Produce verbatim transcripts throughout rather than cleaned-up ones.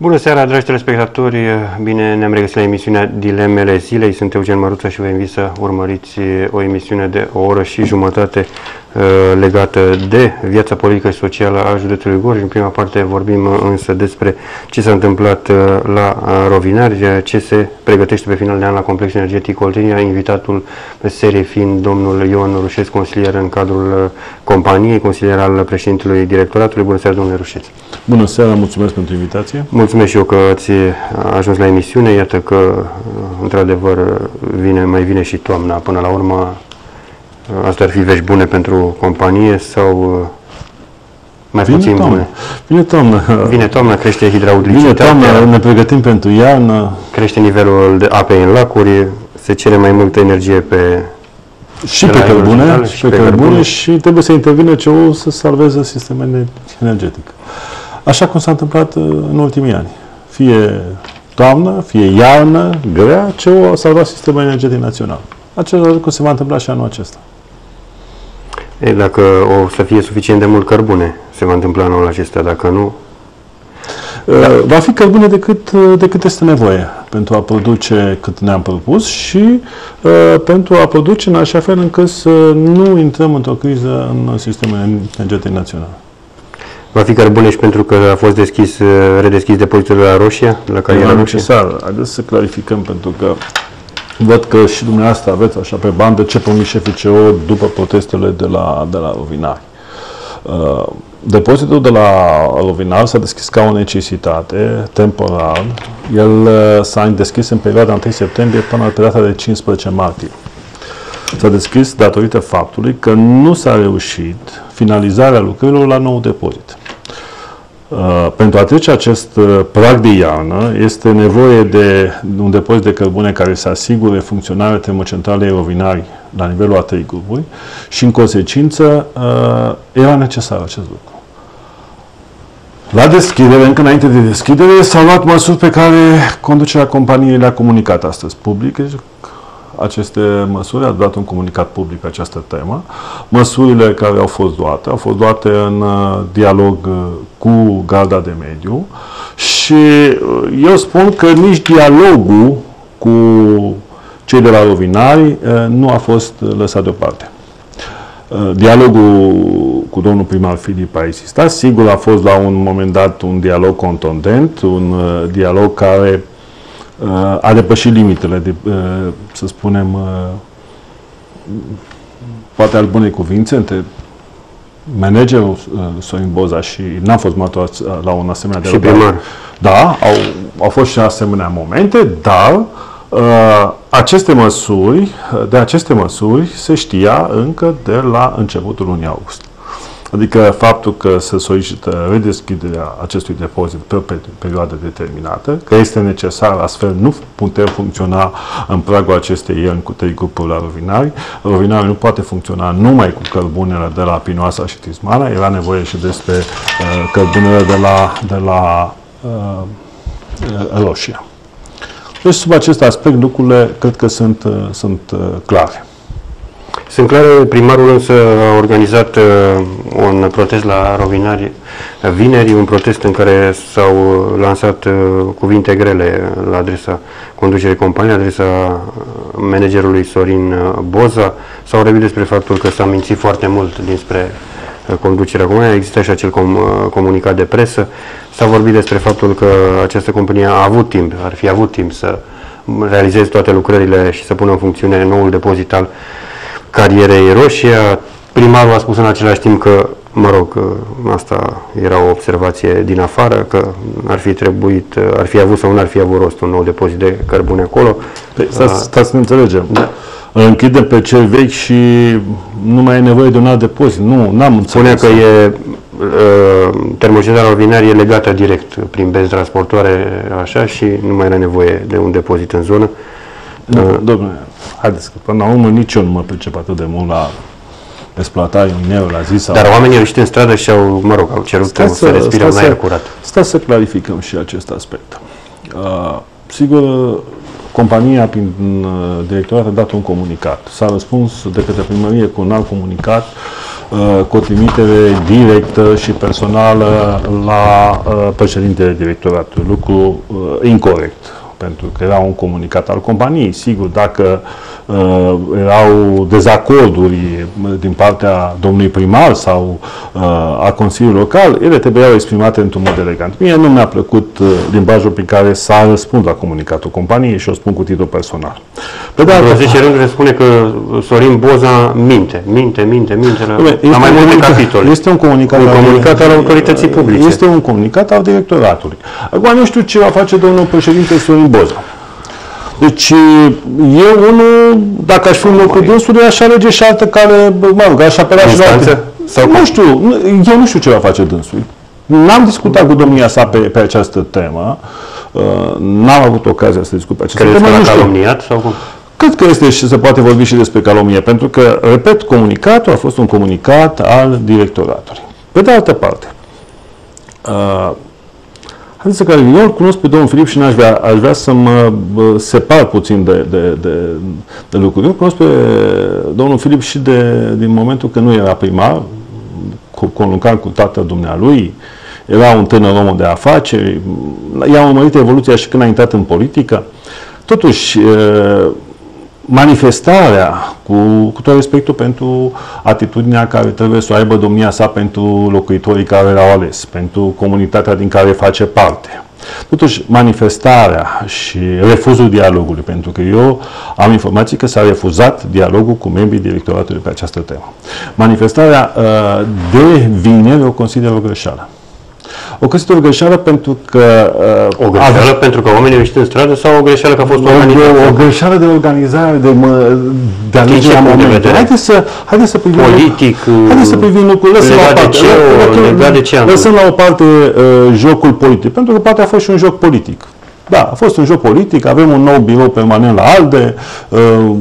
Bună seara, dragi telespectatori! Bine ne-am regăsit la emisiunea Dilemele Zilei. Sunt Eugen Măruță și vă invit să urmăriți o emisiune de o oră și jumătate legată de viața politică și socială a județului Gorj. În prima parte vorbim însă despre ce s-a întâmplat la Rovinari, ce se pregătește pe final de an la Complexul Energetic Oltenia, invitatul seriei fiind domnul Ion Rușeț, consilier în cadrul companiei, consilier al președintelui directoratului. Bună seara, domnule Rușeț! Bună seara, mulțumesc pentru invitație! Mulțumesc și eu că ați ajuns la emisiune. Iată că, într-adevăr, vine, mai vine și toamna. Până la urmă, asta ar fi vești bune pentru companie sau mai vine puțin toamnă. bune? Vine toamnă. Vine toamna, crește hidraulicitatea. Vine toamnă, ne pregătim pentru iarnă. Crește nivelul de apei în lacuri, se cere mai multă energie pe... Și pe cărbune, și pe cărbune și trebuie să intervină C E O să salveze sistemul energetic. Așa cum s-a întâmplat în ultimii ani. Fie toamnă, fie iarnă, grea, C E O a salvat sistemul energetic național. Același lucru se va întâmpla și anul acesta. E, dacă o să fie suficient de mult cărbune, se va întâmpla anul acesta. Dacă nu... Da. Va fi cărbune decât, decât este nevoie pentru a produce cât ne-am propus și uh, pentru a produce în așa fel încât să nu intrăm într-o criză în sistemul energetic național. Va fi cărbune și pentru că a fost deschis, redeschis depozitul de la Roșia, la care era necesar. Haideți să clarificăm, pentru că văd că și dumneavoastră aveți așa pe bandă ce promis șefii C E O după protestele de la, de la Rovinari. Uh, depozitul de la Rovinari s-a deschis ca o necesitate, temporar. El uh, s-a deschis în perioada întâi septembrie până la perioada de cincisprezece martie. S-a deschis datorită faptului că nu s-a reușit finalizarea lucrărilor la nou depozit. Uh, pentru a trece acest uh, prag de iarnă, este nevoie de un depozit de cărbune care să asigure funcționarea termocentralei Rovinari la nivelul a trei grupuri și, în consecință, uh, era necesar acest lucru. La deschidere, încă înainte de deschidere, s-au luat măsuri pe care conducerea companiei le-a comunicat astăzi public. Aceste măsuri, a dat un comunicat public pe această temă. Măsurile care au fost luate, au fost luate în uh, dialog uh, cu Garda de Mediu și uh, eu spun că nici dialogul cu cei de la Rovinari uh, nu a fost lăsat deoparte. Uh, dialogul cu domnul primar Filip a existat. Sigur, a fost la un moment dat un dialog contundent, un uh, dialog care a depășit limitele, de, să spunem, poate al bunei cuvințe între managerul Sorin Boza și n-am fost măturați la un asemenea dialog. Și primar. Da, au, au fost și asemenea momente, dar uh, aceste măsuri, de aceste măsuri se știa încă de la începutul lunii august. Adică faptul că se solicită redeschiderea acestui depozit pe o perioadă determinată, că este necesar, astfel nu putem funcționa în pragul acestei ierni cu trei grupuri la Rovinari. Rovinari nu poate funcționa numai cu cărbunele de la Pinoasa și Tismana, era nevoie și despre uh, cărbunele de la, de la uh, Roșia. Deci, sub acest aspect, lucrurile cred că sunt, uh, sunt uh, clare. Sunt clare, primarul însă a organizat uh, un protest la Rovinari vineri, un protest în care s-au lansat uh, cuvinte grele la adresa conducerii companiei, la adresa managerului Sorin Boza. S-au vorbit despre faptul că s-a mințit foarte mult dinspre uh, conducerea companiei, există și acel com, uh, comunicat de presă. S-a vorbit despre faptul că această companie a avut timp, ar fi avut timp să realizeze toate lucrările și să pună în funcțiune noul depozit al carierei Roșia. Primarul a spus în același timp că, mă rog, asta era o observație din afară, că ar fi trebuit, ar fi avut sau nu ar fi avut rost un nou depozit de cărbune acolo. Păi, stați, stați să ne înțelegem. Da. Îl închidem pe cel vechi și nu mai e nevoie de un alt depozit. Nu, n-am înțeles. Spunea că e termocentrala Rovinari e legată direct prin benzi transportoare, așa, și nu mai era nevoie de un depozit în zonă. Nu, domnule, haideți că până la urmă nici eu nu mă pricep atât de mult la exploatarea minerului, la zi sau... Dar oamenii au ieșit în stradă și au, mă rog, au cerut să, să respire un aer curat. Stați să clarificăm și acest aspect. Uh, sigur, compania, prin uh, directorat, a dat un comunicat. S-a răspuns de către primărie cu un alt comunicat cu o trimitere directă și personală la președintele directoratului, lucru incorect, pentru că era un comunicat al companiei. Sigur, dacă uh, erau dezacorduri din partea domnului primar sau uh, a Consiliului Local, ele trebuiau exprimate într-un mod elegant. Mie nu mi-a plăcut uh, limbajul prin care s-a răspuns la comunicatul companiei și o spun cu titlu personal. Pe de altă zece rânduri spune că Sorin Boza minte, minte, minte, minte la, la mai multe capitole. Este un comunicat, un al, comunicat al autorității publice. Este un comunicat al directoratului. Acum nu știu ce va face domnul președinte Sorin Boza. Deci, eu, unul, dacă aș fi un locul dânsului, aș alege și altă care, mă rog, aș apela și la alte. Nu știu, eu nu știu ce va face dânsul. N-am discutat cu domnia sa pe, pe această temă. N-am avut ocazia să discut pe această temă. Credeți că l-a calomniat sau cum? Cred că este și se poate vorbi și despre calomnie, pentru că, repet, comunicatul a fost un comunicat al directoratului. Pe de altă parte, uh, haideți să eu îl cunosc pe domnul Filip și n-aș vrea, aș vrea să mă separ puțin de, de, de, de lucruri. Eu cunosc pe domnul Filip și de, din momentul când nu era primar, conlucram cu tatăl dumnealui, era un tânăr om de afaceri, i-a urmărit evoluția și când a intrat în politică. Totuși, manifestarea, cu, cu tot respectul pentru atitudinea care trebuie să o aibă domnia sa pentru locuitorii care l-au ales, pentru comunitatea din care face parte. Totuși, manifestarea și refuzul dialogului, pentru că eu am informații că s-a refuzat dialogul cu membrii directoratului pe această temă. Manifestarea de vineri o consider o greșeală. O consider o greșeală pentru că... Uh, o greșeală a, pentru că oamenii au ieșit în stradă sau o greșeală că a fost o, o, o greșeală de organizare, de, mă, de alegerea momentului. Haideți să, haide să privim... Politic, haideți să privim lucrurile. Lăsăm la o parte, ce, legat de ce lăsăm la o parte uh, jocul politic, pentru că poate a fost și un joc politic. Da, a fost un joc politic, avem un nou birou permanent la ALDE, uh,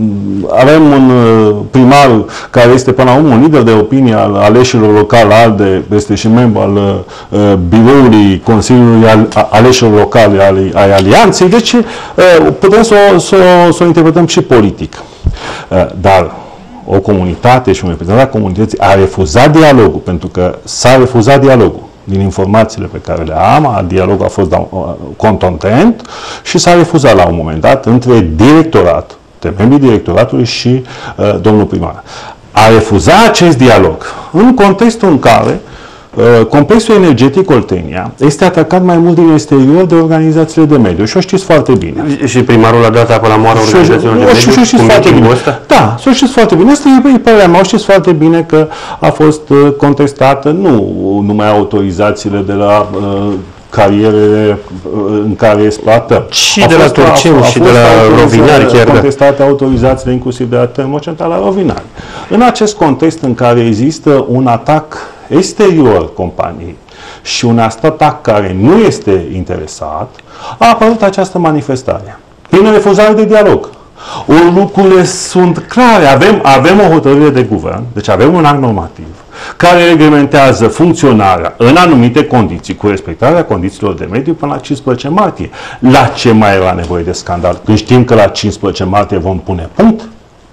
avem un uh, primar care este până la urmă un lider de opinie al aleșilor locale ALDE, este și membru al uh, biroului Consiliului al, a, aleșilor locale ale, ai Alianței, deci uh, putem să o, să, o, să o interpretăm și politic. Uh, dar o comunitate și un reprezentant al comunității a refuzat dialogul, pentru că s-a refuzat dialogul. Din informațiile pe care le am, dialogul a fost contontent și s-a refuzat la un moment dat între directorat, de membrii directoratului și uh, domnul primar. A refuzat acest dialog în contextul în care uh, complexul energetic Oltenia este atacat mai mult din exterior de organizațiile de mediu și o știți foarte bine. Și primarul a dat apă la moară organizațiilor de mediu? Și o știți foarte bine. Da, o știți foarte bine. Asta e părerea mea. O știți foarte bine că a fost contestată nu numai autorizațiile de la uh, carierele în care exploatăm. Și de la Turceni și de la Rovinari chiar. Contestate autorizațiile inclusiv de la termocentrala Rovinari. În acest context în care există un atac exterior companiei și un atac care nu este interesat, a apărut această manifestare. Prin refuzare de dialog. O, lucrurile sunt clare. Avem, avem o hotărâre de guvern, deci avem un act normativ care reglementează funcționarea în anumite condiții, cu respectarea condițiilor de mediu până la cincisprezece martie. La ce mai era nevoie de scandal? Când știm că la cincisprezece martie vom pune punct?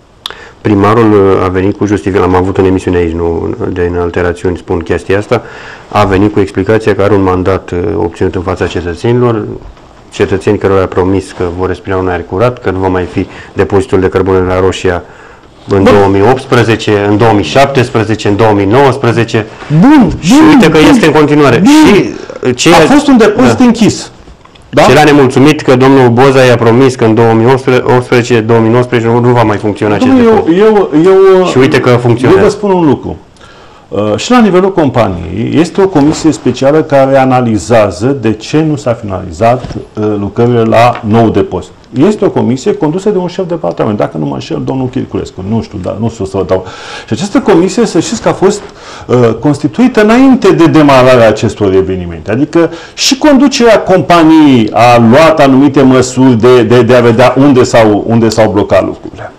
Primarul a venit cu justificare, am avut în emisiune aici, nu de alterațiuni spun chestia asta, a venit cu explicația că are un mandat obținut în fața cetățenilor, cetățeni care au promis că vor respira un aer curat, că nu va mai fi depozitul de cărbune la Roșia în Bun. două mii optsprezece, în două mii șaptesprezece, în două mii nouăsprezece. Bun, și bun, uite că bun, este în continuare. Și ce a fost un depozit da. închis. Da? Ce l-a nemulțumit că domnul Boza i-a promis că în două mii optsprezece două mii nouăsprezece nu, nu va mai funcționa acest eu, eu, eu, Și uite că funcționează. Eu vă spun un lucru. Uh, și la nivelul companiei este o comisie specială care analizează de ce nu s-a finalizat uh, lucrările la nou depozit. Este o comisie condusă de un șef de departament, dacă nu mă înșel, domnul Chirculescu, nu știu, dar nu știu să vă dau. Și această comisie, să știți că a fost uh, constituită înainte de demararea acestor evenimente. Adică și conducerea companiei a luat anumite măsuri de, de, de a vedea unde s-au, unde s-au blocat lucrurile.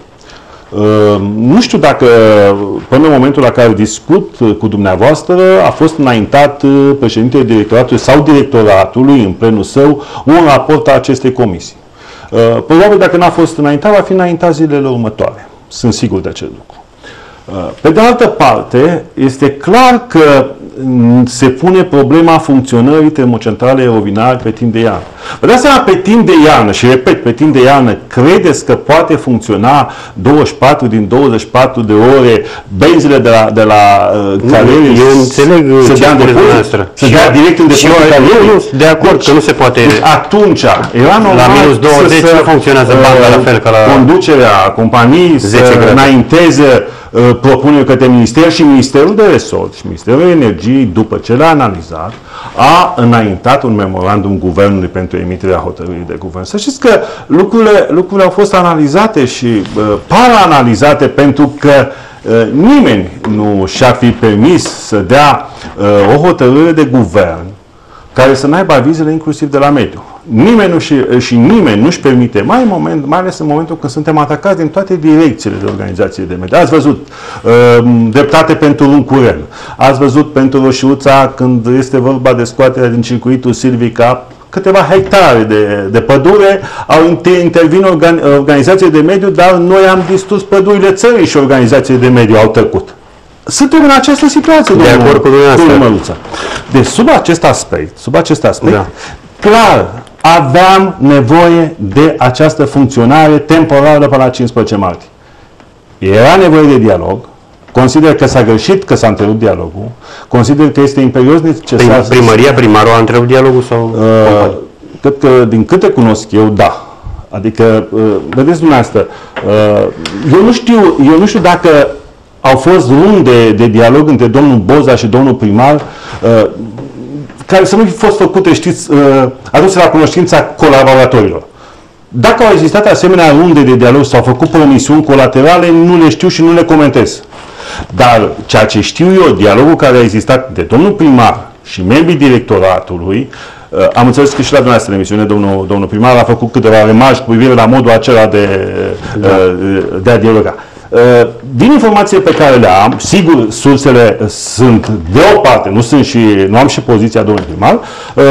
Uh, nu știu dacă până în momentul la care discut cu dumneavoastră a fost înaintat președintele directoratului sau directoratului în plenul său un raport a acestei comisii. Uh, probabil dacă n-a fost înaintat, va fi înaintat zilele următoare. Sunt sigur de acest lucru. Pe de altă parte, este clar că se pune problema funcționării termocentralei Rovinari pe timp de iarnă. Vă dați seama, pe timp de iarnă, și repet, pe timp de iarnă, credeți că poate funcționa douăzeci și patru din douăzeci și patru de ore benzile de la, de la uh, carieră? Eu înțeleg să dea în depozit? Să dea direct în depozit? Eu nu de acord deci, că nu se poate. Deci atunci, era normal la minus douăzeci să, nu funcționează banda la fel ca la conducerea companiei să înainteze uh, propuneri către Minister și Ministerul de Resort și Ministerul Energiei, după ce l-a analizat, a înaintat un memorandum guvernului pentru emiterea hotărârii de guvern. Să știți că lucrurile, lucrurile au fost analizate și uh, para-analizate pentru că uh, nimeni nu și-ar fi permis să dea uh, o hotărâre de guvern care să n-aibă avizele inclusiv de la mediu. Nimeni nu și, și nimeni nu-și permite, mai, în moment, mai ales în momentul când suntem atacați din toate direcțiile de organizații de mediu. Ați văzut uh, dreptate pentru Luncurel, ați văzut pentru Roșiuța când este vorba de scoaterea din circuitul Silvica, câteva hectare de, de pădure, au intervin organ, organizații de mediu, dar noi am distrus pădurile țării și organizațiile de mediu au tăcut. Suntem în această situație, de domnul, acord cu dumneavoastră. Deci, sub acest aspect, sub acest aspect, da. clar, aveam nevoie de această funcționare temporară până la cincisprezece martie. Era nevoie de dialog. Consider că s-a greșit că s-a întrerupt dialogul. Consider că este imperios necesar. Prin, primăria, primarul a întrerupt dialogul? Sau uh, cred că, din câte cunosc eu, da. Adică, uh, vedeți dumneavoastră, uh, eu, nu știu, eu nu știu dacă au fost runde de dialog între domnul Boza și domnul primar, uh, care să nu fi fost făcute, știți, uh, aduse la cunoștința colaboratorilor. Dacă au existat asemenea runde de dialog sau au făcut promisiuni colaterale, nu le știu și nu le comentez. Dar ceea ce știu eu, dialogul care a existat de domnul primar și membrii directoratului, uh, am înțeles că și la dumneavoastră în emisiune, domnul, domnul primar a făcut câteva remarci cu privire la modul acela de, da. uh, de a dialoga. Din informațiile pe care le am, sigur, sursele sunt de o parte, nu sunt și, nu am și poziția domnului primar,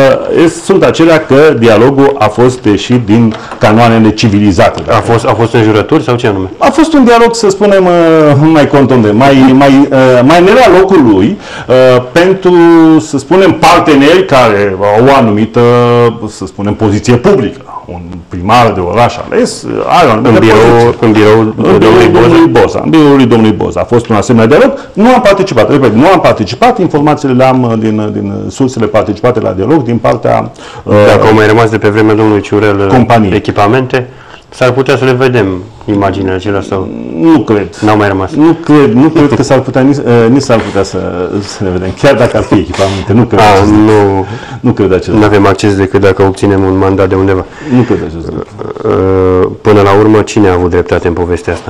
sunt acelea că dialogul a fost ieșit din canoanele civilizate. A fost, a fost înjurături sau ce anume? A fost un dialog, să spunem, mai contundent, mai, mai, mai ne la locul lui, pentru, să spunem, parteneri care au o anumită, să spunem, poziție publică. Un primar de oraș ales are un în birou, în biroul domnului Boza. Boza. În biroul lui domnului Boza. A fost un asemenea dialog. Nu am participat. Repet, nu am participat. Informațiile le am din, din sursele participate la dialog din partea... Dacă uh, au mai rămas de pe vremea domnului Ciurel companii. Echipamente, s-ar putea să le vedem imaginile acelea sau... Nu cred. N-au mai rămas. Nu cred, nu cred că s-ar putea, nici, nici s-ar putea să, să le vedem. Chiar dacă ar fi echipamente. Nu cred. A, nu, nu cred acest lucru. Nu avem acces decât dacă obținem un mandat de undeva. Nu cred acest lucru. Până la urmă, cine a avut dreptate în povestea asta?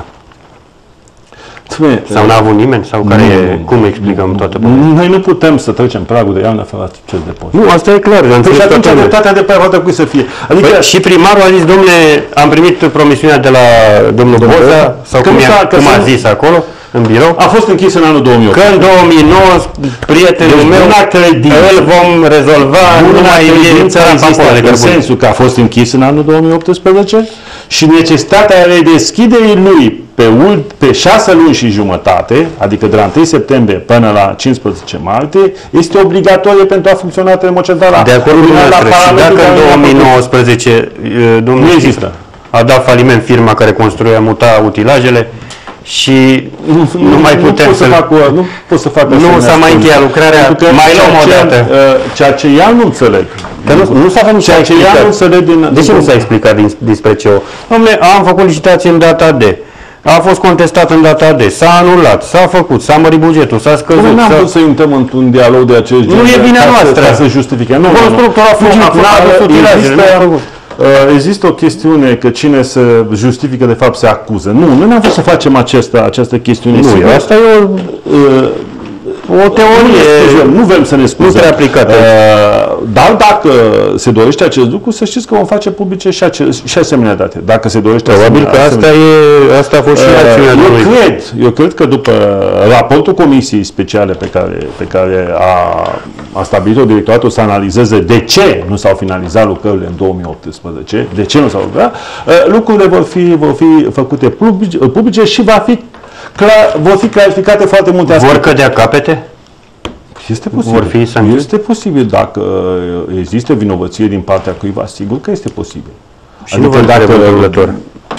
Sau n-a avut nimeni? Sau care nu, e, cum explicăm toată povestea? Noi nu putem să trecem pragul de iarnă fără acces de post. Nu, asta e clar. Păi și atunci dreptatea de prag trebuie să fie. Adică păi, și primarul a zis, domnule, am primit promisiunea de la domnul Boza, sau cum, a, cum a zis acolo, în birou. A fost închis în anul două mii opt. Că în două mii nouă, prietenul deci, meu, îl vom rezolva, nu mai e țara papoare. În sensul că a fost închis în anul două mii optsprezece și necesitatea redeschiderii lui pe, pe șase luni și jumătate, adică de la întâi septembrie până la cincisprezece martie, este obligatorie pentru a funcționa termocentrala. De acord cu dumneavoastră. Și dacă în două mii nouăsprezece domnul nu există. A dat faliment firma care construia, muta utilajele și nu, nu, nu mai putem nu să... Fac, nu pot să fac Nu s-a mai încheiat lucrarea, mai luăm o dată. Ceea ce ea nu înțeleg. Că nu, nu s-a făcut ceea ce ea nu înțeleg din... De ce nu s-a explicat din, despre ce o... Dom'le, am făcut licitație în data D. A fost contestat în data D, s-a anulat, s-a făcut, s-a mărit bugetul, s-a scăzut. Nu am vrut să intrăm într-un dialog de acest gen. Nu e vina noastră. Ca să justifice. Constructorul a fugit, n-a adus utilajele. Există o chestiune că cine se justifică, de fapt, se acuză. Nu, noi n-am vrut să facem această, această chestiune. Nu, sigur. Asta e o, o teorie. Nu vrem să ne scuzăm. Nu aplicată. Dar dacă se dorește acest lucru, să știți că vom face publice și, ace, și asemenea date. Dacă se dorește probabil că asta, e, asta a fost și reacțiunea eu cred, eu cred că după raportul Comisiei Speciale pe care, pe care a, a stabilit-o directoratul să analizeze de ce nu s-au finalizat lucrările în două mii optsprezece, de ce nu s-au lucrat, lucrurile vor fi, vor fi făcute publice, publice și va fi clar, vor fi clarificate foarte multe aspecte. Vor cădea capete? Este posibil. Vor fi sancțiuni? Este posibil dacă există vinovăție din partea cuiva, sigur că este posibil. Și adică nu vă dacă întâmplător.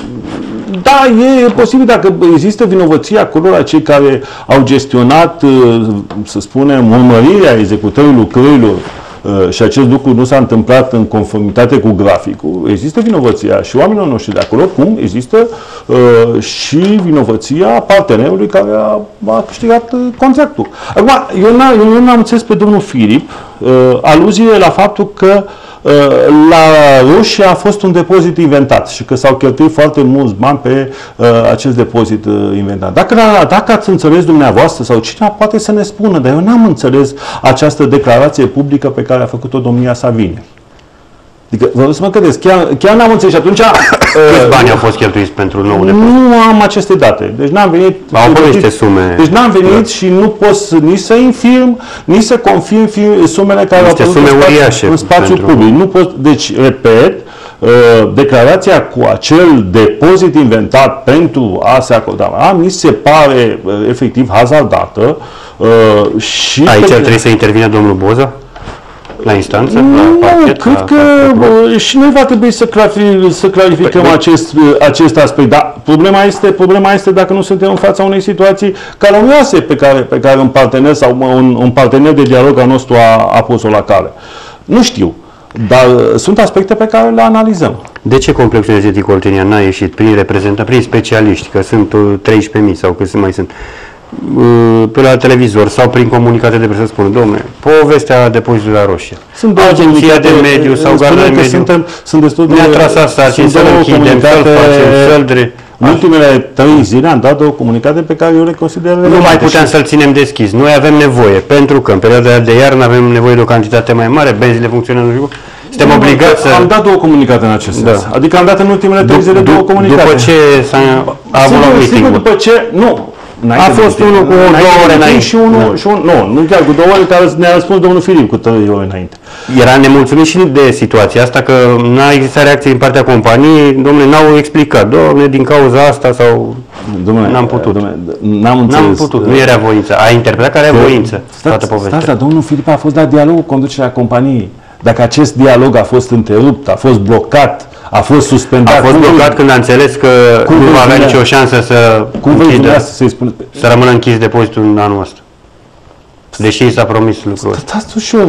Da, e posibil dacă există vinovăție acolo la cei care au gestionat, să spunem, urmărirea executării lucrărilor și acest lucru nu s-a întâmplat în conformitate cu graficul, există vinovăția și oamenilor noștri de acolo, cum există uh, și vinovăția partenerului care a, a câștigat uh, contractul. Acum, eu nu am înțeles pe domnul Filip uh, aluziile la faptul că uh, la Rusia a fost un depozit inventat și că s-au cheltuit foarte mulți bani pe uh, acest depozit uh, inventat. Dacă, dacă ați înțeles dumneavoastră sau cine poate să ne spună, dar eu n-am înțeles această declarație publică pe care a făcut-o domnia sa vineri. Adică, vă să mă credeți, chiar, chiar n-am înțeles și atunci... Câți bani au fost cheltuiți pentru nou depozit? Nu am aceste date. Deci n-am venit... Au fost niște sume... Deci n-am venit da. și nu pot să, nici să infirm, nici să confirm sumele care niște au apărut în, spațiu, în spațiu pentru... public. Nu pot, deci, repet, uh, declarația cu acel depozit inventat pentru a se acorda, mi se pare uh, efectiv hazardată uh, și... Aici ar trebui să intervine domnul Boza? La instanță? Nu, la parchet, cred la, că la și noi va trebui să, clarific, să clarificăm păi, acest, acest aspect. Dar problema este, problema este dacă nu suntem în fața unei situații calomnioase pe care, pe care un partener sau un, un partener de dialog al nostru a, a pus-o la cale. Nu știu, dar sunt aspecte pe care le analizăm. De ce Complexul Energetic Oltenia n-a ieșit prin reprezentanți, prin specialiști, că sunt treisprezece mii sau câți mai sunt, pe la televizor sau prin comunicate de presă spun, domnule, povestea depozitului la Roșia. Sunt Agenția de mediu sau Garda de mediu suntem, sunt destul de... Ne-a trasat sarcini să-l închidem, să-l facem, să-l dre... În ultimele trei zile am dat două comunicate pe care eu le consider relevante. Nu mai puteam să-l ținem deschis. Noi avem nevoie, pentru că în perioada de iarnă avem nevoie de o cantitate mai mare, benzile funcționează. Suntem obligați să... Am dat două comunicate în acest sens. Da. Adică am dat în ultimele trei zile două comunicate. După ce s-a avut la meeting-ul. După ce... Nu. A fost unul cu două ore înainte. Și unul, și un, nu, nu chiar cu două ore, care ne-a răspuns domnul Filip cu trei ore înainte. Era nemulțumit și de situația asta, că n-a existat reacție din partea companiei, domnule, n-au explicat, domnule, din cauza asta sau... Domnule, n-am putut. Domnule, n-am înțeles. N-am putut, nu era voință. A interpretat că era voință, toată povestea. Stați, dar domnul Filip a fost la dialog cu conducerea companiei. Dacă acest dialog a fost întrerupt, a fost blocat, a fost suspendat. A fost blocat când a înțeles că nu va avea nicio șansă să închidă, să rămână închis depozitul în anul ăsta. Deși i s-a promis lucrul ăsta. Stați ușor.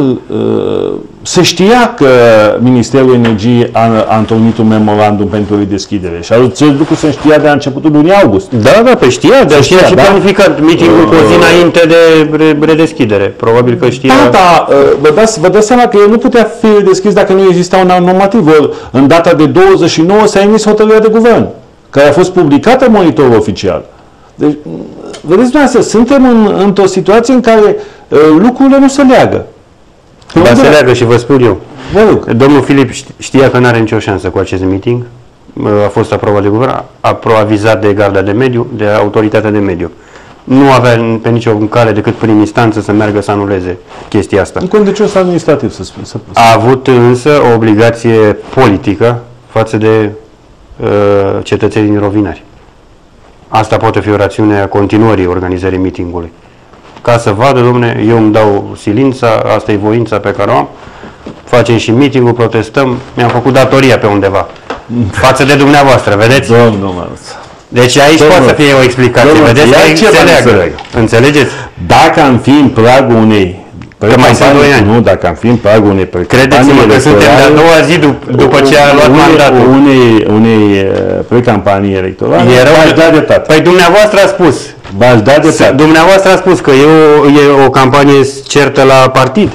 Se știa că Ministerul Energiei a, a întocmit un memorandum pentru redeschidere și acest lucru se știa de la începutul lunii august. Da, da, pe știa, dar știa și planificat meeting-ul cu o zi înainte de redeschidere. Probabil că știa... Da, da, vă dați, vă dați seama că el nu putea fi redeschis dacă nu exista un act normativ. În data de douăzeci și nouă s-a emis hotărârea de guvern, care a fost publicată în monitorul oficial. Deci, vedeți dumneavoastră, suntem în, într-o situație în care uh, lucrurile nu se leagă. Dar se leagă și vă spun eu. Vă rog. Domnul Filip știa că nu are nicio șansă cu acest meeting. A fost aprobat de guvern, a proavizat de Garda de Mediu, de Autoritatea de Mediu. Nu avea pe nicio cale decât prin instanță să meargă să anuleze chestia asta. În condițios administrativ, să spun. Să a avut însă o obligație politică față de uh, cetățenii rovinari. Asta poate fi o rațiune a continuării organizării meetingului. Ca să vadă, domne, eu îmi dau silința, asta e voința pe care o am, facem și meetingul, protestăm, mi-am făcut datoria pe undeva. Față de dumneavoastră, vedeți? Domnul, deci aici domnul, poate să fie o explicație, domnul, vedeți? Că se leagă. Înțelegeți? Dacă am fi în pragul unei Că mai sunt doi ani. Nu, dacă am fi în pragul unei credeți-mă că suntem de-a doua zi dup- după ce a luat unei, mandatul. Unei, unei precampanii electorale, v-aș da dreptate. Păi dumneavoastră a spus. V-aș da dreptate. Dumneavoastră a spus că e o, e o campanie certă la partid.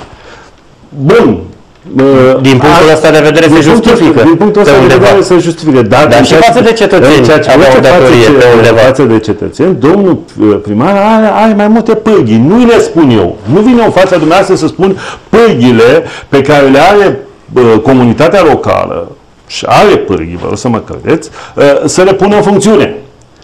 Bun. Din punctul ăsta de vedere se justifică. Din punctul ăsta de vedere se justifică. Dar, dar și față de cetățeni avea o datorie pe undeva. Față de cetățeni, domnul primar are, are mai multe pârghii. Nu le spun eu. Nu vine în fața dumneavoastră să spun pârghile pe care le are uh, comunitatea locală și are pârghii, vă rog să mă credeți, uh, să le pună în funcțiune.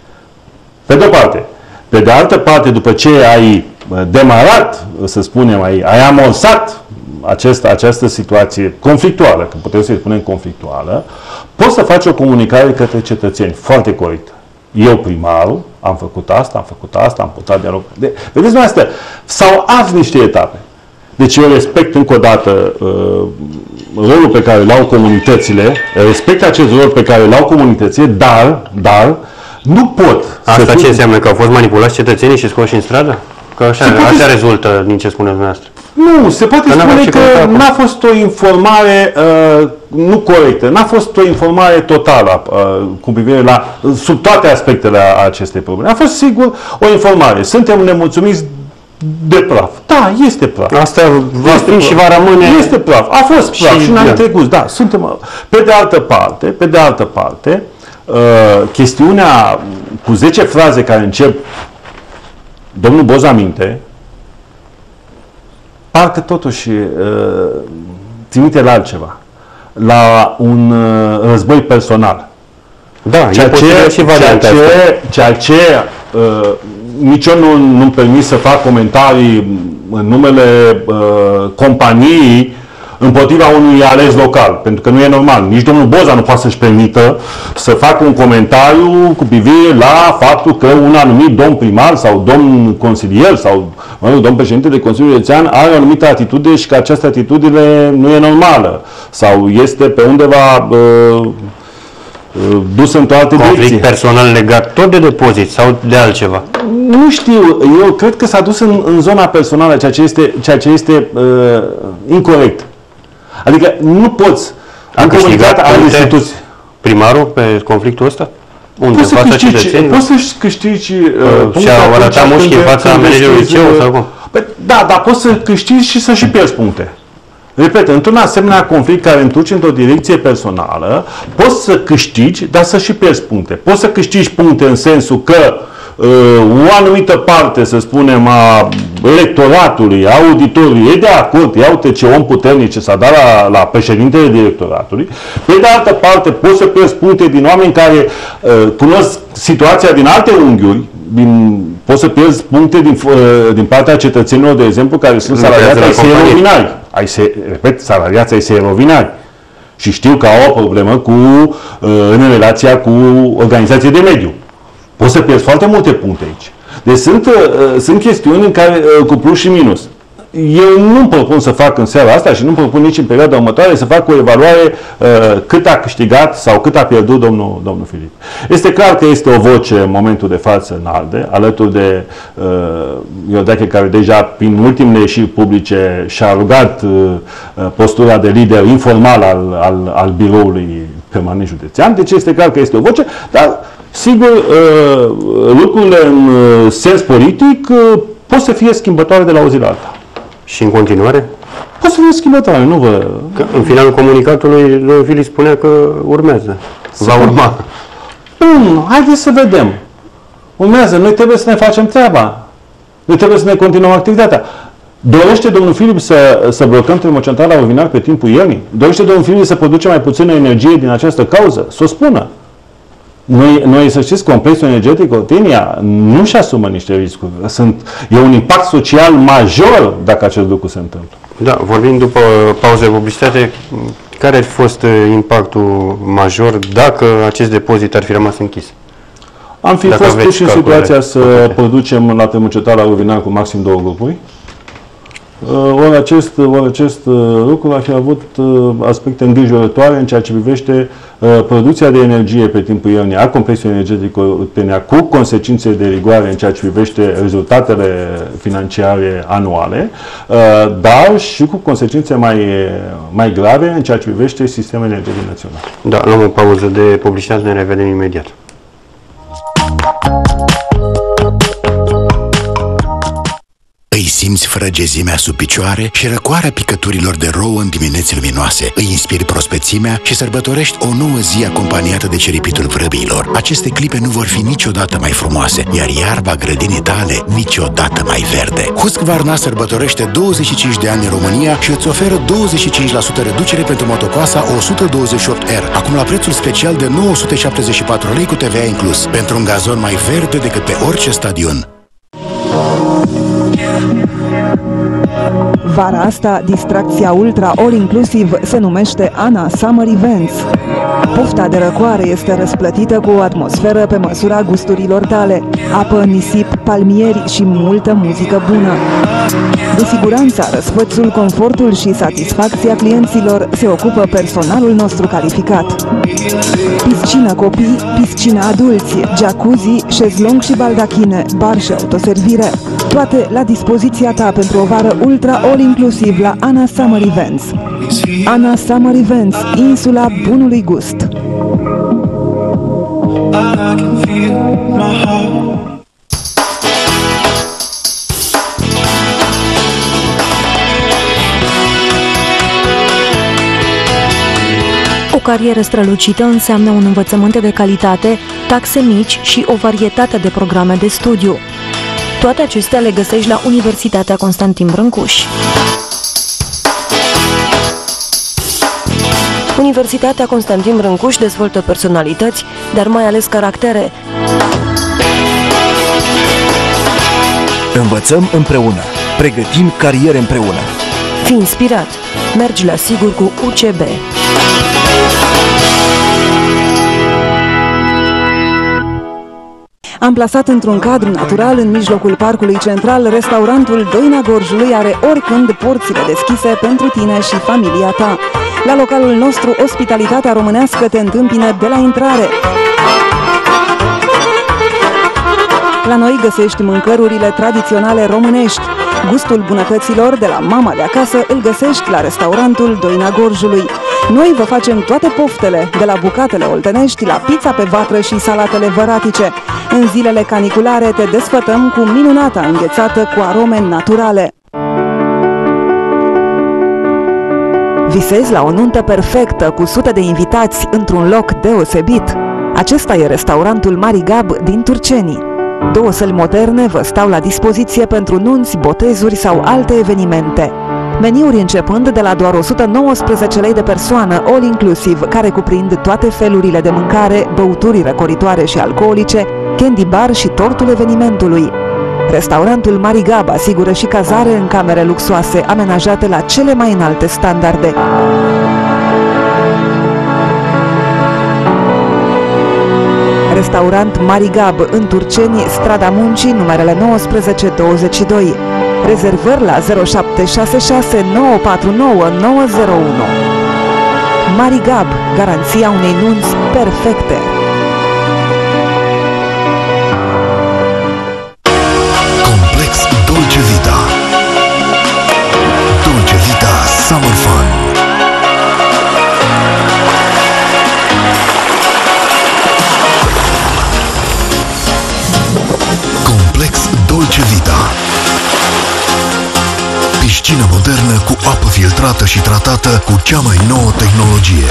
Pe de-o parte. Pe de altă parte, după ce ai demarat, să spunem, ai, ai amonsat Acest, această situație conflictuală, că putem să-i spunem conflictuală, poți să faci o comunicare către cetățeni foarte corectă. Eu, primarul, Am făcut asta, am făcut asta, am putut dialog. De, vedeți dumneavoastră, s-au ars niște etape. Deci eu respect încă o dată uh, rolul pe care îl au comunitățile, respect acest rol pe care îl au comunitățile, dar, dar, nu pot. Asta ce înseamnă? Că au fost manipulați cetățenii și scoși în stradă? Că așa, așa rezultă din ce spuneți dumneavoastră. Nu, se poate că spune că n-a fost o informare uh, nu corectă, n-a fost o informare totală uh, cu privire la, sub toate aspectele a acestei probleme. A fost sigur o informare. Suntem nemulțumiți de praf. Da, este praf. Asta va fi și va rămâne. Este praf. A fost praf și, și n-am trecut. Da, suntem. Pe de altă parte, pe de altă parte, uh, chestiunea cu zece fraze care încep domnul Boza minte, parcă totuși uh, trimite la altceva. La un uh, război personal. Da, ceea ce, și ceea ce, ceea ce uh, nici eu nu, nu-mi permis să fac comentarii în numele uh, companiei împotriva unui ales local, pentru că nu e normal. Nici domnul Boza nu poate să-și permită să facă un comentariu cu privire la faptul că un anumit domn primar sau domn consilier sau mă rog, domn președinte de Consiliul Județean are o anumită atitudine și că această atitudine nu e normală sau este pe undeva uh, dus într-o altă conflict direcție. personal legat tot de depozit sau de altceva? Nu știu. Eu cred că s-a dus în, în zona personală, ceea ce este, ceea ce este uh, incorect. Adică nu poți. Am câștigat al instituții. Primarul pe conflictul ăsta? Unde? Poți să fața câștigi, poți să câștigi uh, și a arătat mușchi în fața managerului liceu sau cum? Da, dar poți să câștigi și să și pierzi puncte. Repet, într-un asemenea conflict care întuci într-o direcție personală, poți să câștigi, dar să și pierzi puncte. Poți să câștigi puncte în sensul că uh, o anumită parte, să spunem, a electoratului, a auditorului, e de acord, ia uite ce om puternic ce s-a dat la, la președintele directoratului. Pe de altă parte, poți să pierzi puncte din oameni care uh, cunosc situația din alte unghiuri, din, poți să pierzi puncte din, uh, din partea cetățenilor, de exemplu, care sunt salariați ai serovinari. Ai se, repet, salariați ai serovinari. Și știu că au o problemă cu, uh, în relația cu organizații de mediu. Poți să pierzi foarte multe puncte aici. Deci sunt, uh, sunt chestiuni în care, uh, cu plus și minus. Eu nu-mi propun să fac în seara asta și nu-mi propun nici în perioada următoare să fac o evaluare uh, cât a câștigat sau cât a pierdut domnul, domnul Filip. Este clar că este o voce în momentul de față în ALDE, alături de uh, Iordache, care deja prin ultimele ieșiri publice și-a rugat uh, postura de lider informal al, al, al biroului permanent județean. Deci este clar că este o voce, dar sigur uh, lucrurile în uh, sens politic uh, pot să fie schimbătoare de la o zi la alta. Și în continuare? Poate să fie schimbătoare, nu vă... Că în finalul comunicatului, domnul Filip spunea că urmează. Va urma. Bun, haideți să vedem. Urmează. Noi trebuie să ne facem treaba. Noi trebuie să ne continuăm activitatea. Dorește domnul Filip să, să blocăm termocentrala Rovinari pe timpul iernii? Dorește domnul Filip să produce mai puțină energie din această cauză? Să o spună. Noi, noi, să știți, complexul energetic Oltenia nu-și asumă niște riscuri. Sunt, e un impact social major dacă acest lucru se întâmplă. Da, vorbim după pauză de publicitate, care ar fi fost impactul major dacă acest depozit ar fi rămas închis? Am fi dacă fost puși în situația să okay. producem la termocentrala Rovinari cu maxim două grupuri. Ori acest, ori acest lucru ar fi avut aspecte îngrijorătoare în ceea ce privește producția de energie pe timpul iernii a complexului energetic Oltenia, cu consecințe de rigoare în ceea ce privește rezultatele financiare anuale, dar și cu consecințe mai, mai grave în ceea ce privește sistemul energetic național. Da, luăm o pauză de publicitate, ne revedem imediat. Îi simți frăgezimea sub picioare și răcoarea picăturilor de rouă în dimineți luminoase. Îi inspiri prospețimea și sărbătorești o nouă zi acompaniată de ceripitul vrăbiilor. Aceste clipe nu vor fi niciodată mai frumoase, iar iarba grădinii tale niciodată mai verde. Husqvarna sărbătorește douăzeci și cinci de ani în România și îți oferă douăzeci și cinci la sută reducere pentru motocoasa o sută douăzeci și opt R, acum la prețul special de nouă sute șaptezeci și patru lei cu T V A inclus, pentru un gazon mai verde decât pe orice stadion. Vara asta, distracția ultra all-inclusiv se numește Ana Summer Events. Pofta de răcoare este răsplătită cu o atmosferă pe măsura gusturilor tale, apă, nisip, palmieri și multă muzică bună. De siguranța, răsfățul, confortul și satisfacția clienților se ocupă personalul nostru calificat. Piscină copii, piscină adulți, jacuzzi, șezlong și baldachine, bar și autoservire. Toate la dispoziția ta pentru o vară ultra all-inclusiv la Ana Summer Events. Ana Summer Events, insula bunului gust. O carieră strălucită înseamnă un învățământ de calitate, taxe mici și o varietate de programe de studiu. Toate acestea le găsești la Universitatea Constantin Brâncuș. Universitatea Constantin Brâncuș dezvoltă personalități, dar mai ales caractere. Învățăm împreună, pregătim cariere împreună. Fii inspirat, mergi la sigur cu U C B. Amplasat într-un cadru natural în mijlocul parcului central, restaurantul Doina Gorjului are oricând porțile deschise pentru tine și familia ta. La localul nostru, ospitalitatea românească te întâmpină de la intrare. La noi găsești mâncărurile tradiționale românești. Gustul bunătăților de la mama de acasă îl găsești la restaurantul Doina Gorjului. Noi vă facem toate poftele, de la bucatele oltenești la pizza pe vatră și salatele văratice. În zilele caniculare te desfătăm cu minunata înghețată cu arome naturale. Visezi la o nuntă perfectă cu sute de invitați într-un loc deosebit? Acesta e restaurantul Marigab din Turcenii. Două săli moderne vă stau la dispoziție pentru nunți, botezuri sau alte evenimente. Meniuri începând de la doar o sută nouăsprezece lei de persoană, all-inclusiv, care cuprind toate felurile de mâncare, băuturi răcoritoare și alcoolice, candy bar și tortul evenimentului. Restaurantul Marigab asigură și cazare în camere luxoase, amenajate la cele mai înalte standarde. Restaurant Marigab în Turceni, strada Muncii, numerele nouăsprezece douăzeci și doi. Rezervări la zero șapte șase șase nouă patru nouă nouă zero unu. Marigab, garanția unei nunți perfecte. Complex Dolce Vita. Dolce Vita Summer Fun. Complex Dolce Vita. Piscină modernă cu apă filtrată și tratată cu cea mai nouă tehnologie.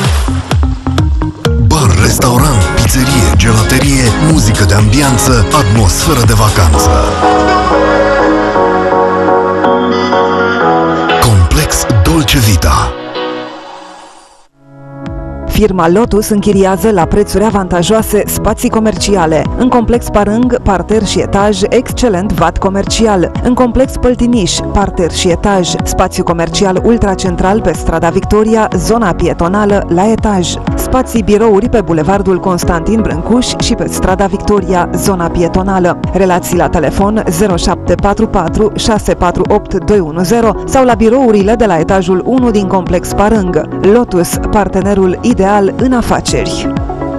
Bar, restaurant, pizzerie, gelaterie, muzică de ambianță, atmosferă de vacanță. Complex Dolce Vita. Firma Lotus închiriază la prețuri avantajoase spații comerciale. În complex Parâng, parter și etaj, excelent vat comercial. În complex Păltiniș, parter și etaj, spațiu comercial ultracentral pe strada Victoria, zona pietonală la etaj. Spații birouri pe bulevardul Constantin Brâncuș și pe strada Victoria, zona pietonală. Relații la telefon zero șapte patru patru șase patru opt doi unu zero sau la birourile de la etajul unu din complex Parâng. Lotus, partenerul ideal în afaceri.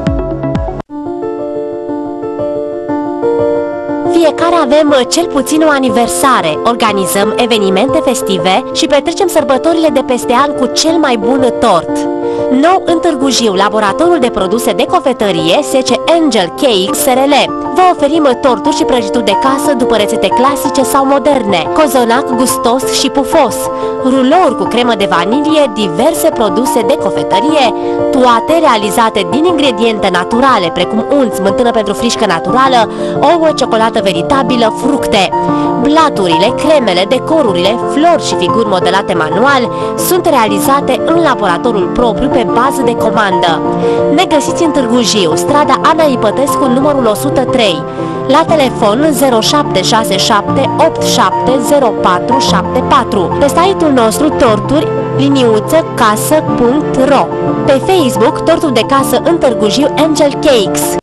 Fiecare avem cel puțin o aniversare, organizăm evenimente festive și petrecem sărbătorile de peste an cu cel mai bun tort. Nou în Târgu Jiu, laboratorul de produse de cofetărie S C Angel Cake S R L. Vă oferim torturi și prăjituri de casă după rețete clasice sau moderne, cozonac gustos și pufos, rulouri cu cremă de vanilie, diverse produse de cofetărie, toate realizate din ingrediente naturale, precum unt, smântână pentru frișcă naturală, ouă, ciocolată veritabilă, fructe. Blaturile, cremele, decorurile, flori și figuri modelate manual sunt realizate în laboratorul propriu pe pe bază de comandă. Ne găsiți în Târgu Jiu, strada Ana Ipătescu, numărul o sută trei, la telefon zero șapte șase șapte opt șapte zero patru șapte patru, pe site-ul nostru torturi liniuță casă punct ro, pe Facebook Tortul de Casă în Târgu Jiu Angel Cakes.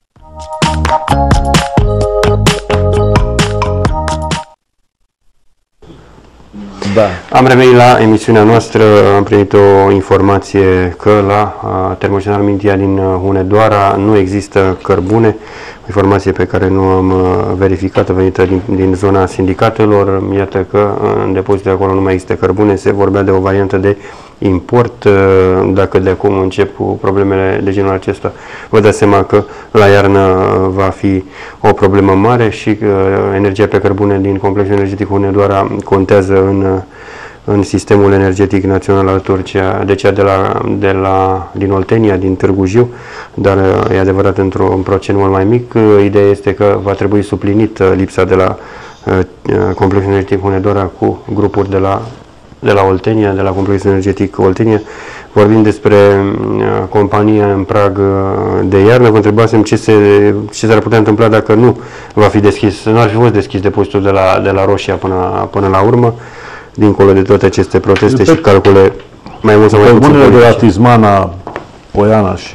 Da. Am revenit la emisiunea noastră, am primit o informație că la Termocentrala Mintia din Hunedoara nu există cărbune, o informație pe care nu am verificat, venită din, din zona sindicatelor. Iată că în depozite acolo nu mai există cărbune, se vorbea de o variantă de import. Dacă de acum încep cu problemele de genul acesta, vă dați seama că la iarnă va fi o problemă mare și că energia pe cărbune din complexul energetic Hunedoara contează în, în sistemul energetic național al Turcia, de cea de la, de la, din Oltenia, din Târgu Jiu, dar e adevărat într-un procent mult mai mic. Ideea este că va trebui suplinit lipsa de la complexul energetic Hunedoara cu grupuri de la de la Oltenia, de la complexul energetic Oltenia. Vorbim despre uh, compania în prag uh, de iarnă. Vă întrebasem ce se ce s-ar putea întâmpla dacă nu va fi deschis, nu ar fi fost deschis depozitul de la, de la Roșia până, până la urmă, dincolo de toate aceste proteste și calcule mai mult sau mai puțin politice. De la Tizmana, Poiana și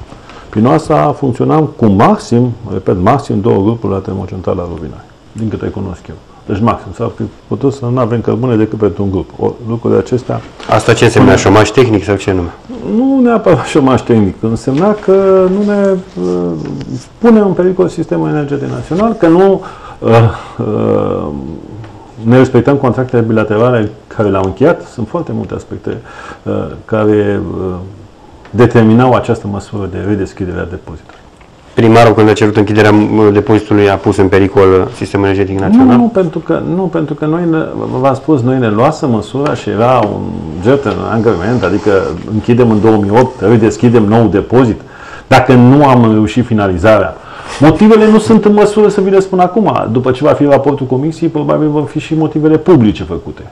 Pinoasa funcționam cu maxim, repet, maxim două grupuri la Termocentrala Rovinari, din câte cunosc eu. Deci maxim, s-ar fi putut să nu avem cărbune decât pentru un grup. O, lucrurile acestea... Asta ce însemna? Șomaj tehnic sau ce nume? Nu neapărat șomaj tehnic. Însemna că nu ne uh, pune în pericol sistemul energetic național, că nu uh, uh, ne respectăm contractele bilaterale care le-au încheiat. Sunt foarte multe aspecte uh, care uh, determinau această măsură de redeschidere a depozitului. Primarul, când a cerut închiderea depozitului, a pus în pericol sistemul energetic național? Nu, nu pentru că, nu, pentru că noi, v-am spus, noi ne luasă măsura și era un gentleman agreement, adică închidem în două mii opt, redeschidem nou depozit, dacă nu am reușit finalizarea. Motivele nu sunt în măsură să vi le spun acum. După ce va fi raportul comisiei, probabil vor fi și motivele publice făcute.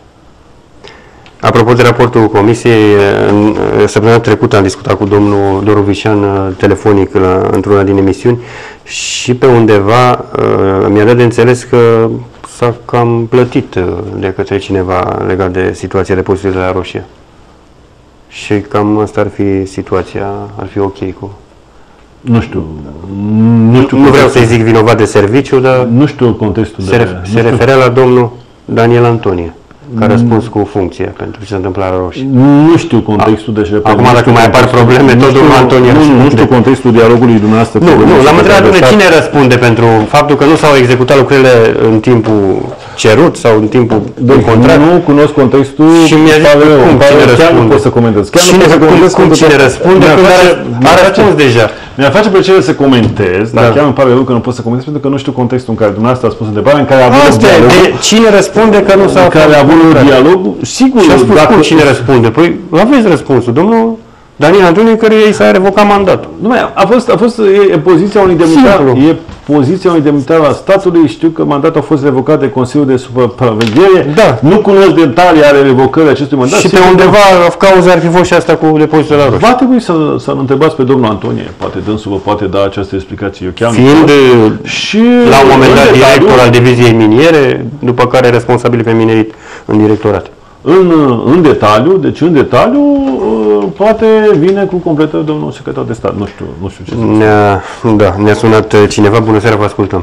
Apropo de raportul comisiei, săptămâna trecută am discutat cu domnul Doru Vișan telefonic la, într-una din emisiuni și pe undeva mi-a dat de înțeles că s-a cam plătit de către cineva legat de situația depozitului de la Roșia. Și cam asta ar fi situația, ar fi ok cu... Nu știu. Nu, știu nu vreau să-i zic vinovat de serviciu, dar... Nu știu contextul se, de... Se referea la domnul Daniel Antonie, care a răspuns cu funcție pentru ce se întâmplă la Roșie. Nu știu contextul, deci repet. Acum, dacă mai apar probleme, tot domnul Antonie nu, nu știu contextul dialogului dumneavoastră. Nu, nu, l-am întrebat, cine răspunde pentru faptul că nu s-au executat lucrurile în timpul cerut sau în timpul de contract? Nu cunosc contextul. Și mi-a zis cum, cine răspunde. Chiar nu pot să comentez. Cine, cum, cine răspunde, a răspuns deja. Mi-ar face plăcere să comentez, dar chiar îmi pare rău că nu pot să comentez, pentru că nu știu contextul în care dumneavoastră a spus întrebarea, în care a avut dialog. Cine răspunde că nu s-a un dialog, sigur. Și a spus, dacă... cine răspunde? Păi, aveți răspunsul, domnul Daniel Antonie, care i s-a revocat mandatul. Nu, a fost, a fost e, e poziția unui demnitar, e poziția unui demnitar al statului. Știu că mandatul a fost revocat de Consiliul de Supraveghere. Da. Nu cunosc detalii ale revocării acestui mandat. Și pe undeva cauza ar fi fost și asta cu depozitul la Roșie. Va trebui să, să-l întrebați pe domnul Antonie. Poate dânsul vă poate da această explicație. Eu chiar Fiind și la un moment dat director al diviziei miniere, după care responsabil pe minerit în directorat. În, în detaliu, deci în detaliu, poate vine cu completări domnul secretar de stat. Nu știu, nu știu ce să ne-a, da, ne-a sunat cineva. Bună seara, vă ascultăm.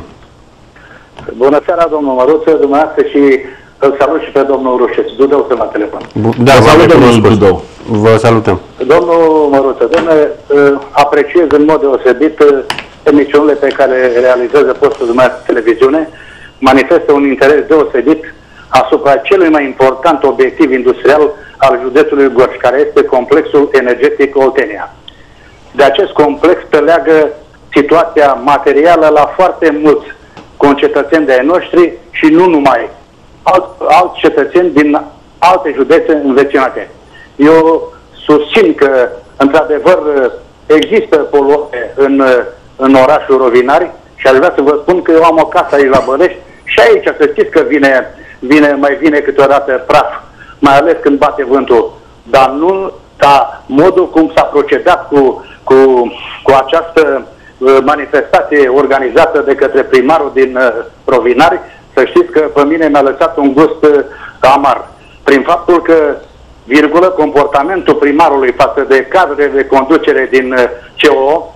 Bună seara, domnul Măruță, dumneavoastră, și îl salut și pe domnul Rușeț. Dudău sunt la telefon. Da, vă salut, domnul Dudău. Vă salutăm. Domnul Măruță, domnule, apreciez în mod deosebit emisiunile pe care le realizează postul dumneavoastră de televiziune. Manifestă un interes deosebit asupra celui mai important obiectiv industrial al județului Gorj, care este complexul energetic Oltenia. De acest complex se leagă situația materială la foarte mulți concetățeni de ai noștri și nu numai, alt, alți cetățeni din alte județe învecinate. Eu susțin că, într-adevăr, există poluare în, în orașul Rovinari și aș vrea să vă spun că eu am o casă aici la Bălești și aici să știți că vine Vine, mai vine câteodată praf, mai ales când bate vântul. Dar nu, ca modul cum s-a procedat cu, cu, cu această manifestație organizată de către primarul din Rovinari, să știți că pe mine mi-a lăsat un gust amar. Prin faptul că, virgulă, comportamentul primarului față de cadrele de conducere din C O O,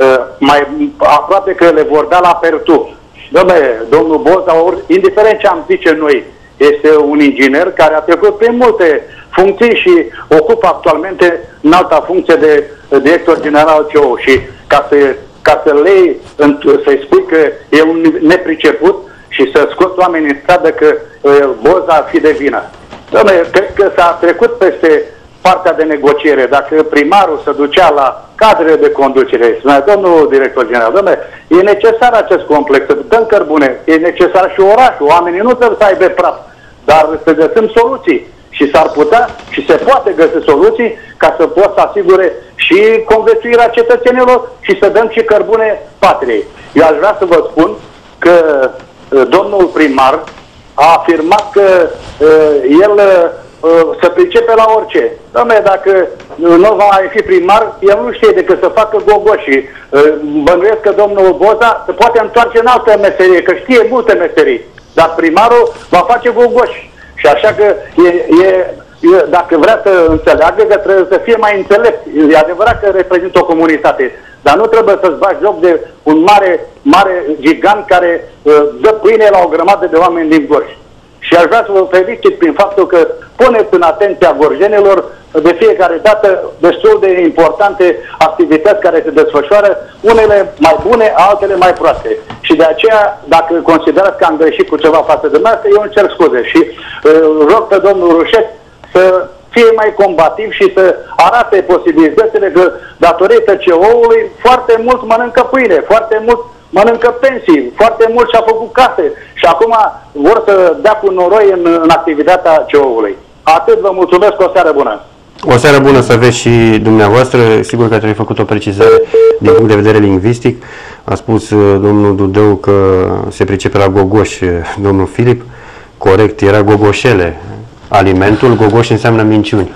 mai aproape că le vor da la pertu. Dom'le, domnul Boza, ori, indiferent ce am zice noi, este un inginer care a trecut prin multe funcții și ocupă actualmente în alta funcție de director general C O O. Și ca să ca să lei, să-i spui că e un nepriceput și să scot oamenii în stradă că Boza ar fi de vină. Dom'le, cred că s-a trecut peste partea de negociere. Dacă primarul se ducea la cadrele de conducere, spunea, domnul director general, dom'le, e necesar acest complex, să dăm cărbune, e necesar și orașul, oamenii nu trebuie să aibă praf, dar să găsim soluții. Și s-ar putea și se poate găsi soluții ca să pot să asigure și conviețuirea cetățenilor și să dăm și cărbune patriei. Eu aș vrea să vă spun că domnul primar a afirmat că uh, el uh, se pricepe la orice. Doamne, dacă nu va mai fi primar, el nu știe decât să facă gogoși. Uh, bănuiesc că domnul Boza se poate întoarce în altă meserie, că știe multe meserii, dar primarul va face gogoși. Și așa că e, e, e, dacă vrea să înțeleagă, că trebuie să fie mai înțelept. E adevărat că reprezintă o comunitate, dar nu trebuie să-ți bagi joc de un mare, mare gigant care uh, dă pâine la o grămadă de oameni din Gorj. Și aș vrea să vă felicit prin faptul că puneți în atenția gorjenilor de fiecare dată destul de importante activități care se desfășoară, unele mai bune, altele mai proaste. Și de aceea, dacă considerați că am greșit cu ceva față de noastră, eu îmi cer scuze și uh, rog pe domnul Rușet să fie mai combativ și să arate posibilitățile că, datorită C O O-ului, foarte mult mănâncă pâine, foarte mult mănâncă pensii, foarte mult și-a făcut case și acum vor să dea cu noroi în, în activitatea C O O-ului. Atât, vă mulțumesc, o seară bună! O seară bună să aveți și dumneavoastră. Sigur că trebuie făcut o precizare din punct de vedere lingvistic. A spus domnul Dudeu că se pricepe la gogoș, domnul Filip. Corect, era gogoșele. Alimentul, gogoș înseamnă minciuni.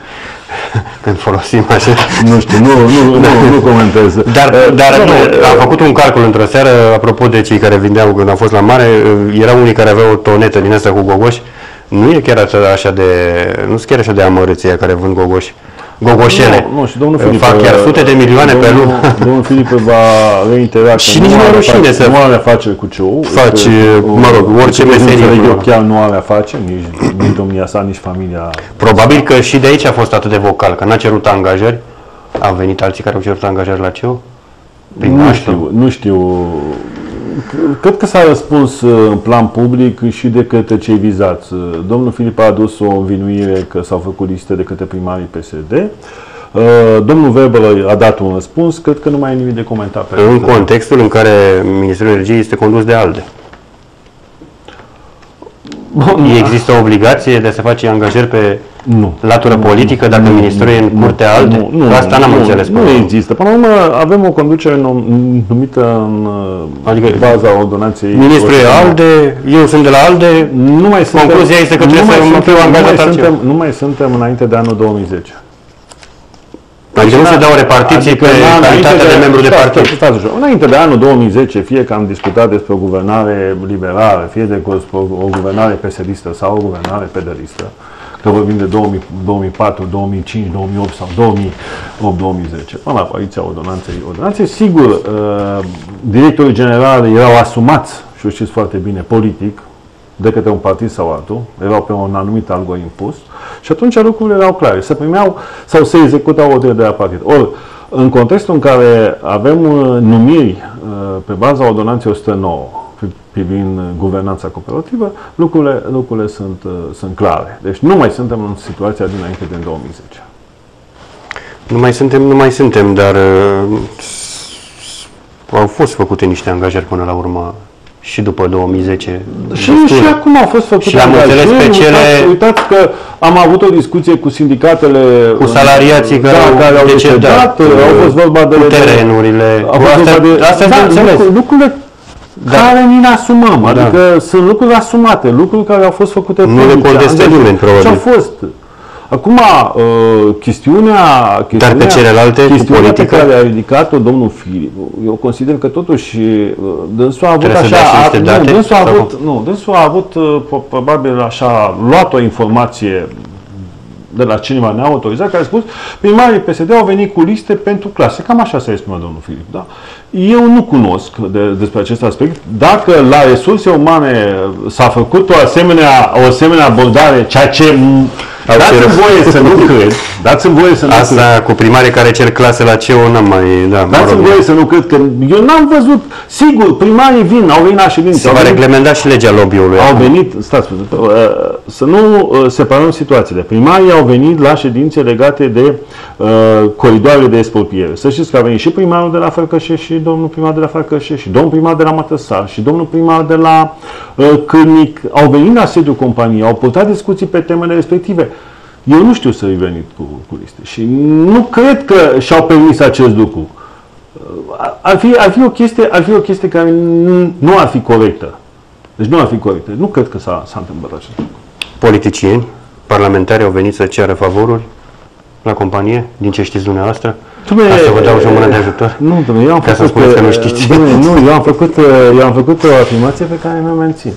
Când folosim așa. Nu știu, nu, nu, nu, nu comentez. Dar, dar am făcut un calcul într-o seară, apropo de cei care vindeau când am fost la mare, erau unii care aveau o tonetă din asta cu gogoși. Nu e chiar așa de, nu sunt chiar așa de amărâții care vând gogoși. Gogoșele. Nu, nu, și domnul Filip, fac chiar sute de milioane domnul, pe lună. Domnul Filip va reitera și nici nu are rușine să nu are afaceri cu C O O. Faci, mă rog, orice meserie. Eu chiar nu are afaceri, nici, nici domnia sa, nici familia. Probabil că și de aici a fost atât de vocal, că n-a cerut angajări. Au venit alții care au cerut angajări la C O O? Nu știu, nu știu. Cred că s-a răspuns în plan public și de către cei vizați. Domnul Filip a adus o învinuire că s-au făcut liste de către primarii P S D. Domnul Weber a dat un răspuns, cred că nu mai e nimic de comentat pe în contextul în care Ministerul Energiei este condus de ALDE. Bun, există o obligație de a se face angajări pe nu, latură nu, politică dacă nu, ministerul nu, e în curtea ALDE? Nu, nu, asta n-am nu, înțeles. Nu, nu există. Până la urmă avem o conducere numită în adică baza ordonanței. Ministrul e ALDE, eu sunt de la ALDE, nu mai concluzia suntem, este că trebuie să mă fiu angajat altceva. Nu mai suntem înainte de anul două mii zece. Adică nu se dau repartiții adică pe calitatea de, de membru de partid. Stați așa, înainte de anul două mii zece, fie că am discutat despre o guvernare liberală, fie de o guvernare P S D-istă sau o guvernare pederistă, că vorbim de două mii patru, două mii cinci, două mii opt sau două mii opt două mii zece, până la apariția ordonanței. Ordonanței, sigur, directorii generali erau asumați, și o știți foarte bine, politic, de către un partid sau altul, erau pe un anumit algoritm pus și atunci lucrurile erau clare. Se primeau sau se executau ordine de la partid. Ori, în contextul în care avem numiri pe baza ordonanței o sută nouă privind guvernanța cooperativă, lucrurile, lucrurile sunt, sunt clare. Deci nu mai suntem în situația dinainte de două mii zece. Nu mai suntem, nu mai suntem, dar uh, au fost făcute niște angajări până la urmă. Și după două mii zece. Și, și acum au fost făcute. Și am înțeles pe cele... Uitați, uitați că am avut o discuție cu sindicatele... Cu salariații care, da, care au decedat, au fost vorba de... Cu terenurile. Au fost asta, de, asta da, lucruri, lucrurile da. care ni le asumăm. Da. Adică sunt lucruri asumate, lucruri care au fost făcute. Nu le contestă nimeni, probabil. Și au fost. Acum, uh, chestiunea, chestiunea, Dar pe celelalte, chestiunea cu pe care a ridicat-o domnul Filip, eu consider că totuși uh, dânsul a avut Trebuie așa, a, nu, date, dânsul a avut, sau... nu, dânsul a avut uh, probabil așa, luat o informație de la cineva neautorizat, care a spus, primarii P S D au venit cu liste pentru clase. Cam așa s-a exprimat domnul Filip. Da? Eu nu cunosc de, despre acest aspect. Dacă la resurse umane s-a făcut o asemenea, o asemenea abordare, ceea ce dați-mi voie să nu cred, dați-mi voie să nu Asta cred. cu primarii care cer clase la C E O n-am mai... Da, Dați-mi voie să nu cred că... Eu n-am văzut... Sigur, primarii vin, au venit la ședințe. Se va reglementa și legea lobby-ului. Au venit, stați, să nu separăm situațiile. Primarii au venit la ședințe legate de uh, coridoare de expropriere. Să știți că a venit și primarul de la Fărcășești și domnul primar de la Fărcășești și domnul primar de la Mătăsar și domnul primar de la uh, Cârnic. Au venit la sediul companiei, au purtat discuții pe temele respective. Eu nu știu să-i venit cu, cu liste și nu cred că și-au permis acest lucru. Ar fi, ar fi, o, chestie, ar fi o chestie care nu ar fi corectă. Deci nu ar fi corectă. Nu cred că s-a, s-a întâmplat acest lucru. Politicieni, parlamentari au venit să ceară favoruri la companie, din ce știți dumneavoastră? Ca să vă dau și o mână de ajutor? Nu, dumne, eu am Ca făcut, să spuneți că nu știți. Dumne, nu, eu am făcut, eu am făcut o afirmație pe care mi-o mențin.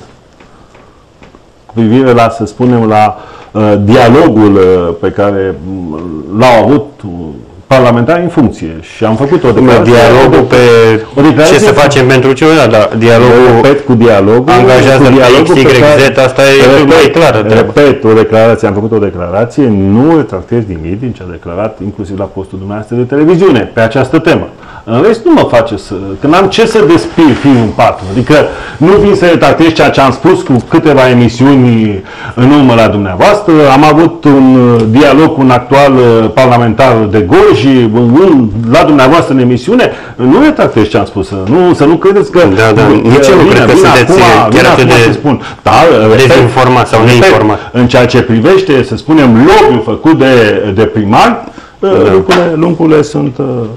Cu privire la, să spunem, la uh, dialogul uh, pe care uh, l-au avut uh, parlamentarii în funcție. Și am făcut o declarație. Dialogul pe o declarație ce să facem pentru ce, da, dar dialogul, repet, cu dialogul, angajează pe X, Y, Z, asta e repet, mai clară. Repet, o declarație, am făcut o declarație, nu retractez nimic din ce a declarat, inclusiv la postul dumneavoastră de televiziune, pe această temă. În rest, nu mă face să... Când am ce să despir fiul în patru. Adică nu vin să retractez ceea ce am spus cu câteva emisiuni în urmă la dumneavoastră. Am avut un dialog cu un actual parlamentar de Gorj la dumneavoastră în emisiune. Nu retractez ce am spus. Nu, să nu credeți că... Da, da, nici eu nu cred că sunteți chiar atât de spun. Da, dezinformat sau neinformat. În ceea ce privește, să spunem, lobby-ul făcut de, de primar, da. lucrurile, lucrurile sunt...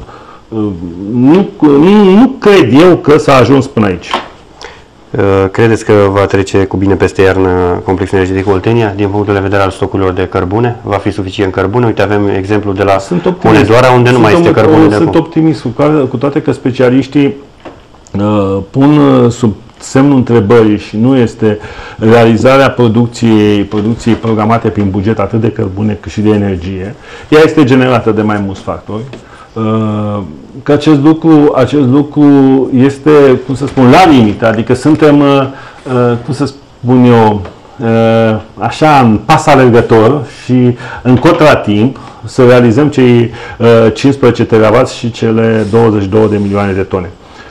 Nu, nu, nu cred eu că s-a ajuns până aici. Credeți că va trece cu bine peste iarnă complexul energetic Oltenia din punctul de vedere al stocurilor de cărbune? Va fi suficient cărbune? Uite, avem exemplu de la Hunedoara, unde nu mai este cărbune de acum. Sunt optimist, cu, cu toate că specialiștii uh, pun sub semnul întrebării și nu este realizarea producției, producției programate prin buget atât de cărbune cât și de energie. Ea este generată de mai mulți factori. Că acest lucru, acest lucru este, cum să spun, la limită, adică suntem, cum să spun eu, așa în pas alergător și în contratimp să realizăm cei cincisprezece teravați și cele douăzeci și două de milioane de tone.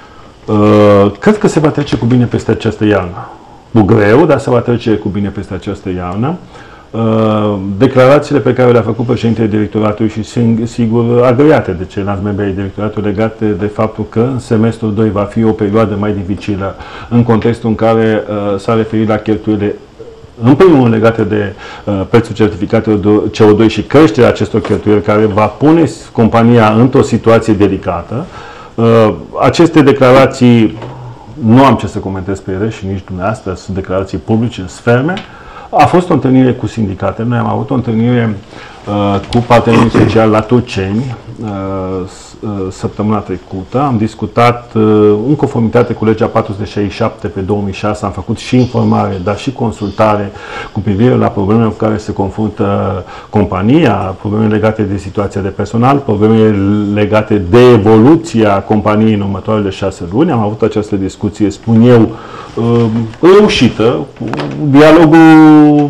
Cred că se va trece cu bine peste această iarnă. Cu greu, dar se va trece cu bine peste această iarnă. Declarațiile pe care le-a făcut președintele directoratului și sigur agreate de ceilalți membri ai directoratului legate de faptul că în semestrul doi va fi o perioadă mai dificilă în contextul în care uh, s-a referit la cheltuielile în primul rând legate de uh, prețul certificatelor C O doi și creșterea acestor cheltuieli care va pune compania într-o situație delicată. Uh, aceste declarații nu am ce să comentez pe ele și nici dumneavoastră, sunt declarații publice, ferme. A fost o întâlnire cu sindicate. Noi am avut o întâlnire uh, cu partenerii sociali la Turceni uh, uh, săptămâna trecută. Am discutat uh, în conformitate cu legea patru sute șaizeci și șapte pe două mii șase. Am făcut și informare, dar și consultare cu privire la problemele cu care se confruntă compania, probleme legate de situația de personal, probleme legate de evoluția companiei în următoarele șase luni. Am avut această discuție, spun eu, reușită, cu dialogul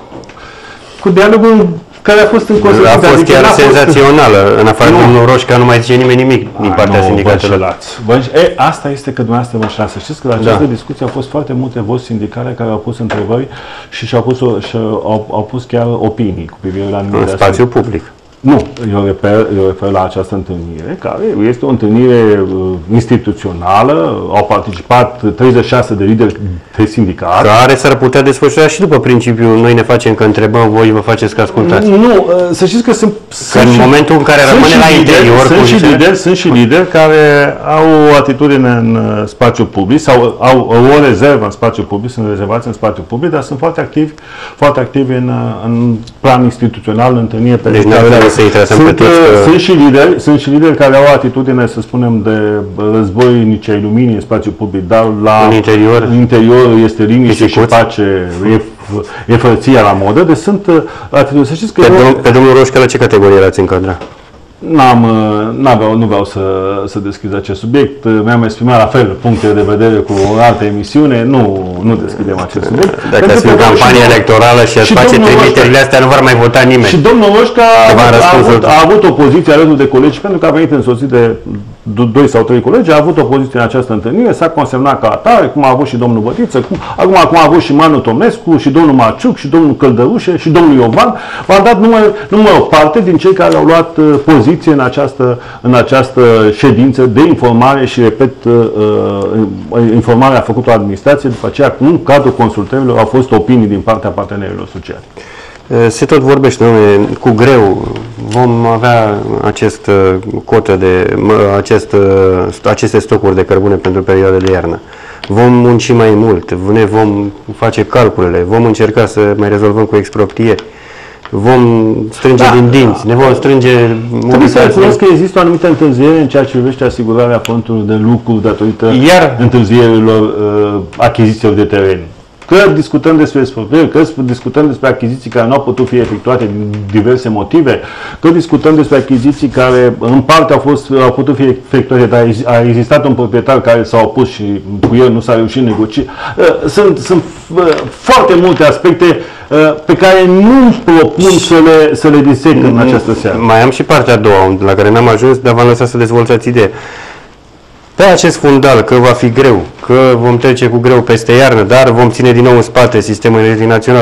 cu dialogul care a fost în consecință. A fost chiar senzațională. În afară de domnul Roșca nu mai zice nimeni nimic din partea sindicatelor. E, asta este că dumneavoastră vă înșelați. Să știți că la această da. discuție au fost foarte multe voci sindicale care au pus întrebări și și-au pus, și au, au pus chiar opinii cu privire la în spațiu public. Nu, eu refer, eu refer la această întâlnire, care este o întâlnire uh, instituțională, au participat treizeci și șase de lideri de sindicat. Care s-ar putea desfășura și după principiul noi ne facem că întrebăm, voi vă faceți că ascultați. Nu, uh, să știți că sunt... Că sunt în și, momentul în care rămâne la interior... Sunt și, lideri, lideri, sunt și lideri care au o atitudine în uh, spațiu public sau au, au o rezervă în spațiu public, sunt rezervați în spațiu public, dar sunt foarte activi, foarte activi în, în plan instituțional, în întâlnire pe deci să-i tratăm sunt, pe toți că... sunt, și lideri, sunt și lideri care au o atitudine, să spunem, de războinice ai luminii în spațiu public, dar la în interior, în interior este liniște și pace, e, e frăția la modă, deci sunt atitudini. Să știți că pe, eu, dom pe domnul Roșca, la ce categorie l-ați încadra? N-am, n-aveau, nu vreau să, să deschid acest subiect. Mi-am exprimat la fel punctele de vedere cu o altă emisiune. Nu, nu deschidem acest subiect. Dacă ați fi în campanie electorală și ați face trimiterile astea, nu vor mai vota nimeni. Și domnul Roșca a avut, a avut o poziție alături de colegi, pentru că a venit însoțit de doi sau trei colegi, a avut o poziție în această întâlnire, s-a consemnat ca atare, cum a avut și domnul Bătiță, cum, acum cum a avut și Manu Tomescu, și domnul Marciuc, și domnul Căldărușe, și domnul Iovan. V-am dat numai, numai o parte din cei care au luat uh, poziție în această, în această ședință de informare și, repet, uh, uh, informarea făcută o administrație, după aceea, în cadrul consultărilor, au fost opinii din partea partenerilor sociali. Se tot vorbește, domnule, cu greu vom avea acest cotă de acest, aceste stocuri de cărbune pentru perioada de iarnă. Vom munci mai mult, ne vom face calculele, vom încerca să mai rezolvăm cu exproprieri, vom strânge da, din dinți, da, ne vom strânge... Trebuie să recunosc că există o anumită întârziere în ceea ce privește asigurarea fondurilor de lucru datorită Iar... întârzierilor uh, achizițiilor de teren. Că discutăm despre exproprieri, că discutăm despre achiziții care nu au putut fi efectuate din diverse motive, că discutăm despre achiziții care în parte au, fost, au putut fi efectuate, dar a existat un proprietar care s-a opus și cu el nu s-a reușit negoci. Sunt, sunt foarte multe aspecte pe care nu propun să le, să le disec în această seară. Mai am și partea a doua, la care n-am ajuns, dar v-am lăsat să dezvoltați ideea. Pe acest fundal, că va fi greu, că vom trece cu greu peste iarnă, dar vom ține din nou în spate sistemul energetic național.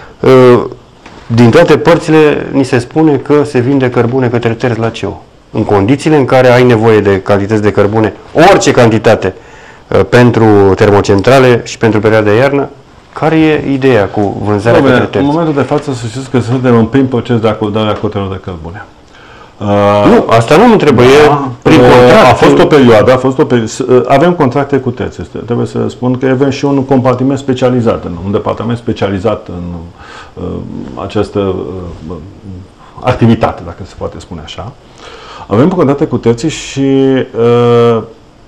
Din toate părțile ni se spune că se vinde cărbune către terți la C E O. În condițiile în care ai nevoie de cantități de cărbune, orice cantitate, pentru termocentrale și pentru perioada de iarnă, care e ideea cu vânzarea Doamne, către terți? În momentul de față, să știți că suntem în prim proces de acordare a cotelor de cărbune. Uh, nu, asta nu mă trebuie. Da, prin contract. A fost o perioadă, a fost o perioadă. Avem contracte cu terți. Trebuie să spun că avem și un compartiment specializat, un departament specializat în uh, această uh, activitate, dacă se poate spune așa. Avem contracte cu terții și uh,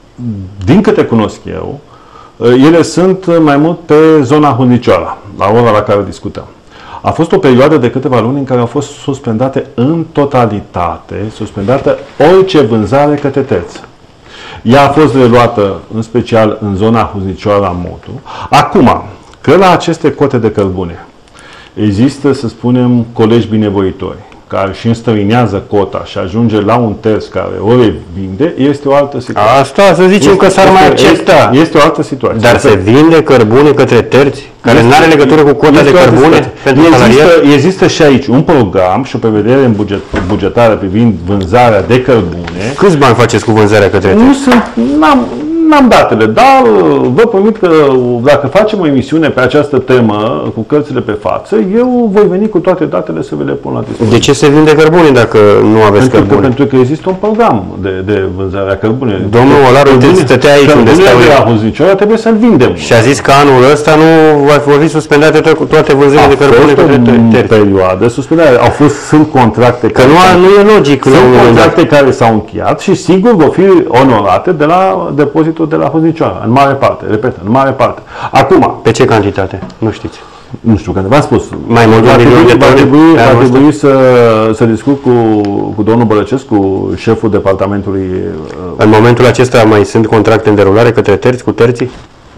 din câte cunosc eu, uh, ele sunt mai mult pe zona Hunicioara, la ora la care discutăm. A fost o perioadă de câteva luni în care au fost suspendate în totalitate, suspendată orice vânzare către terți. Ea a fost reluată în special în zona Hunicioara-Motu. Acum, că la aceste cote de cărbune există, să spunem, colegi binevoitori care și înstrăinează cota și ajunge la un terț care o revinde, este o altă situație. Asta să zicem este, că s-ar mai accepta. Este, este o altă situație. Dar se vinde cărbune către terți care nu are legătură cu cota de cărbune pentru există, există și aici un program și o prevedere în buget, bugetară privind vânzarea de cărbune. Câți bani faceți cu vânzarea către terți? Nu sunt, n-am, n-am datele, dar vă promit că dacă facem o emisiune pe această temă, cu cărțile pe față, eu voi veni cu toate datele să vi le pun la dispoziție. De ce se vinde cărbune dacă nu aveți pentru cărbune? Că, pentru că există un program de, de vânzare a cărbune. Domnul Olaru stătea aici unde stau eu. Trebuie să-l vindem. Și a zis că anul ăsta nu vor fi suspendate to toate vânzările de cărbune către terți. Perioadă suspendare. Au fost, sunt contracte că nu, nu e logic. Sunt contracte care s-au încheiat și sigur vor fi onorate de la depozitul de la Hunicioara, în mare parte, repet, în mare parte. Acum, pe ce cantitate? Nu știți. Nu știu, că v-am spus. Mai mult de un milion de tone. Va trebui să, să discut cu, cu domnul Bălăcescu, șeful departamentului. În momentul acesta mai sunt contracte în derulare către terți, cu terții?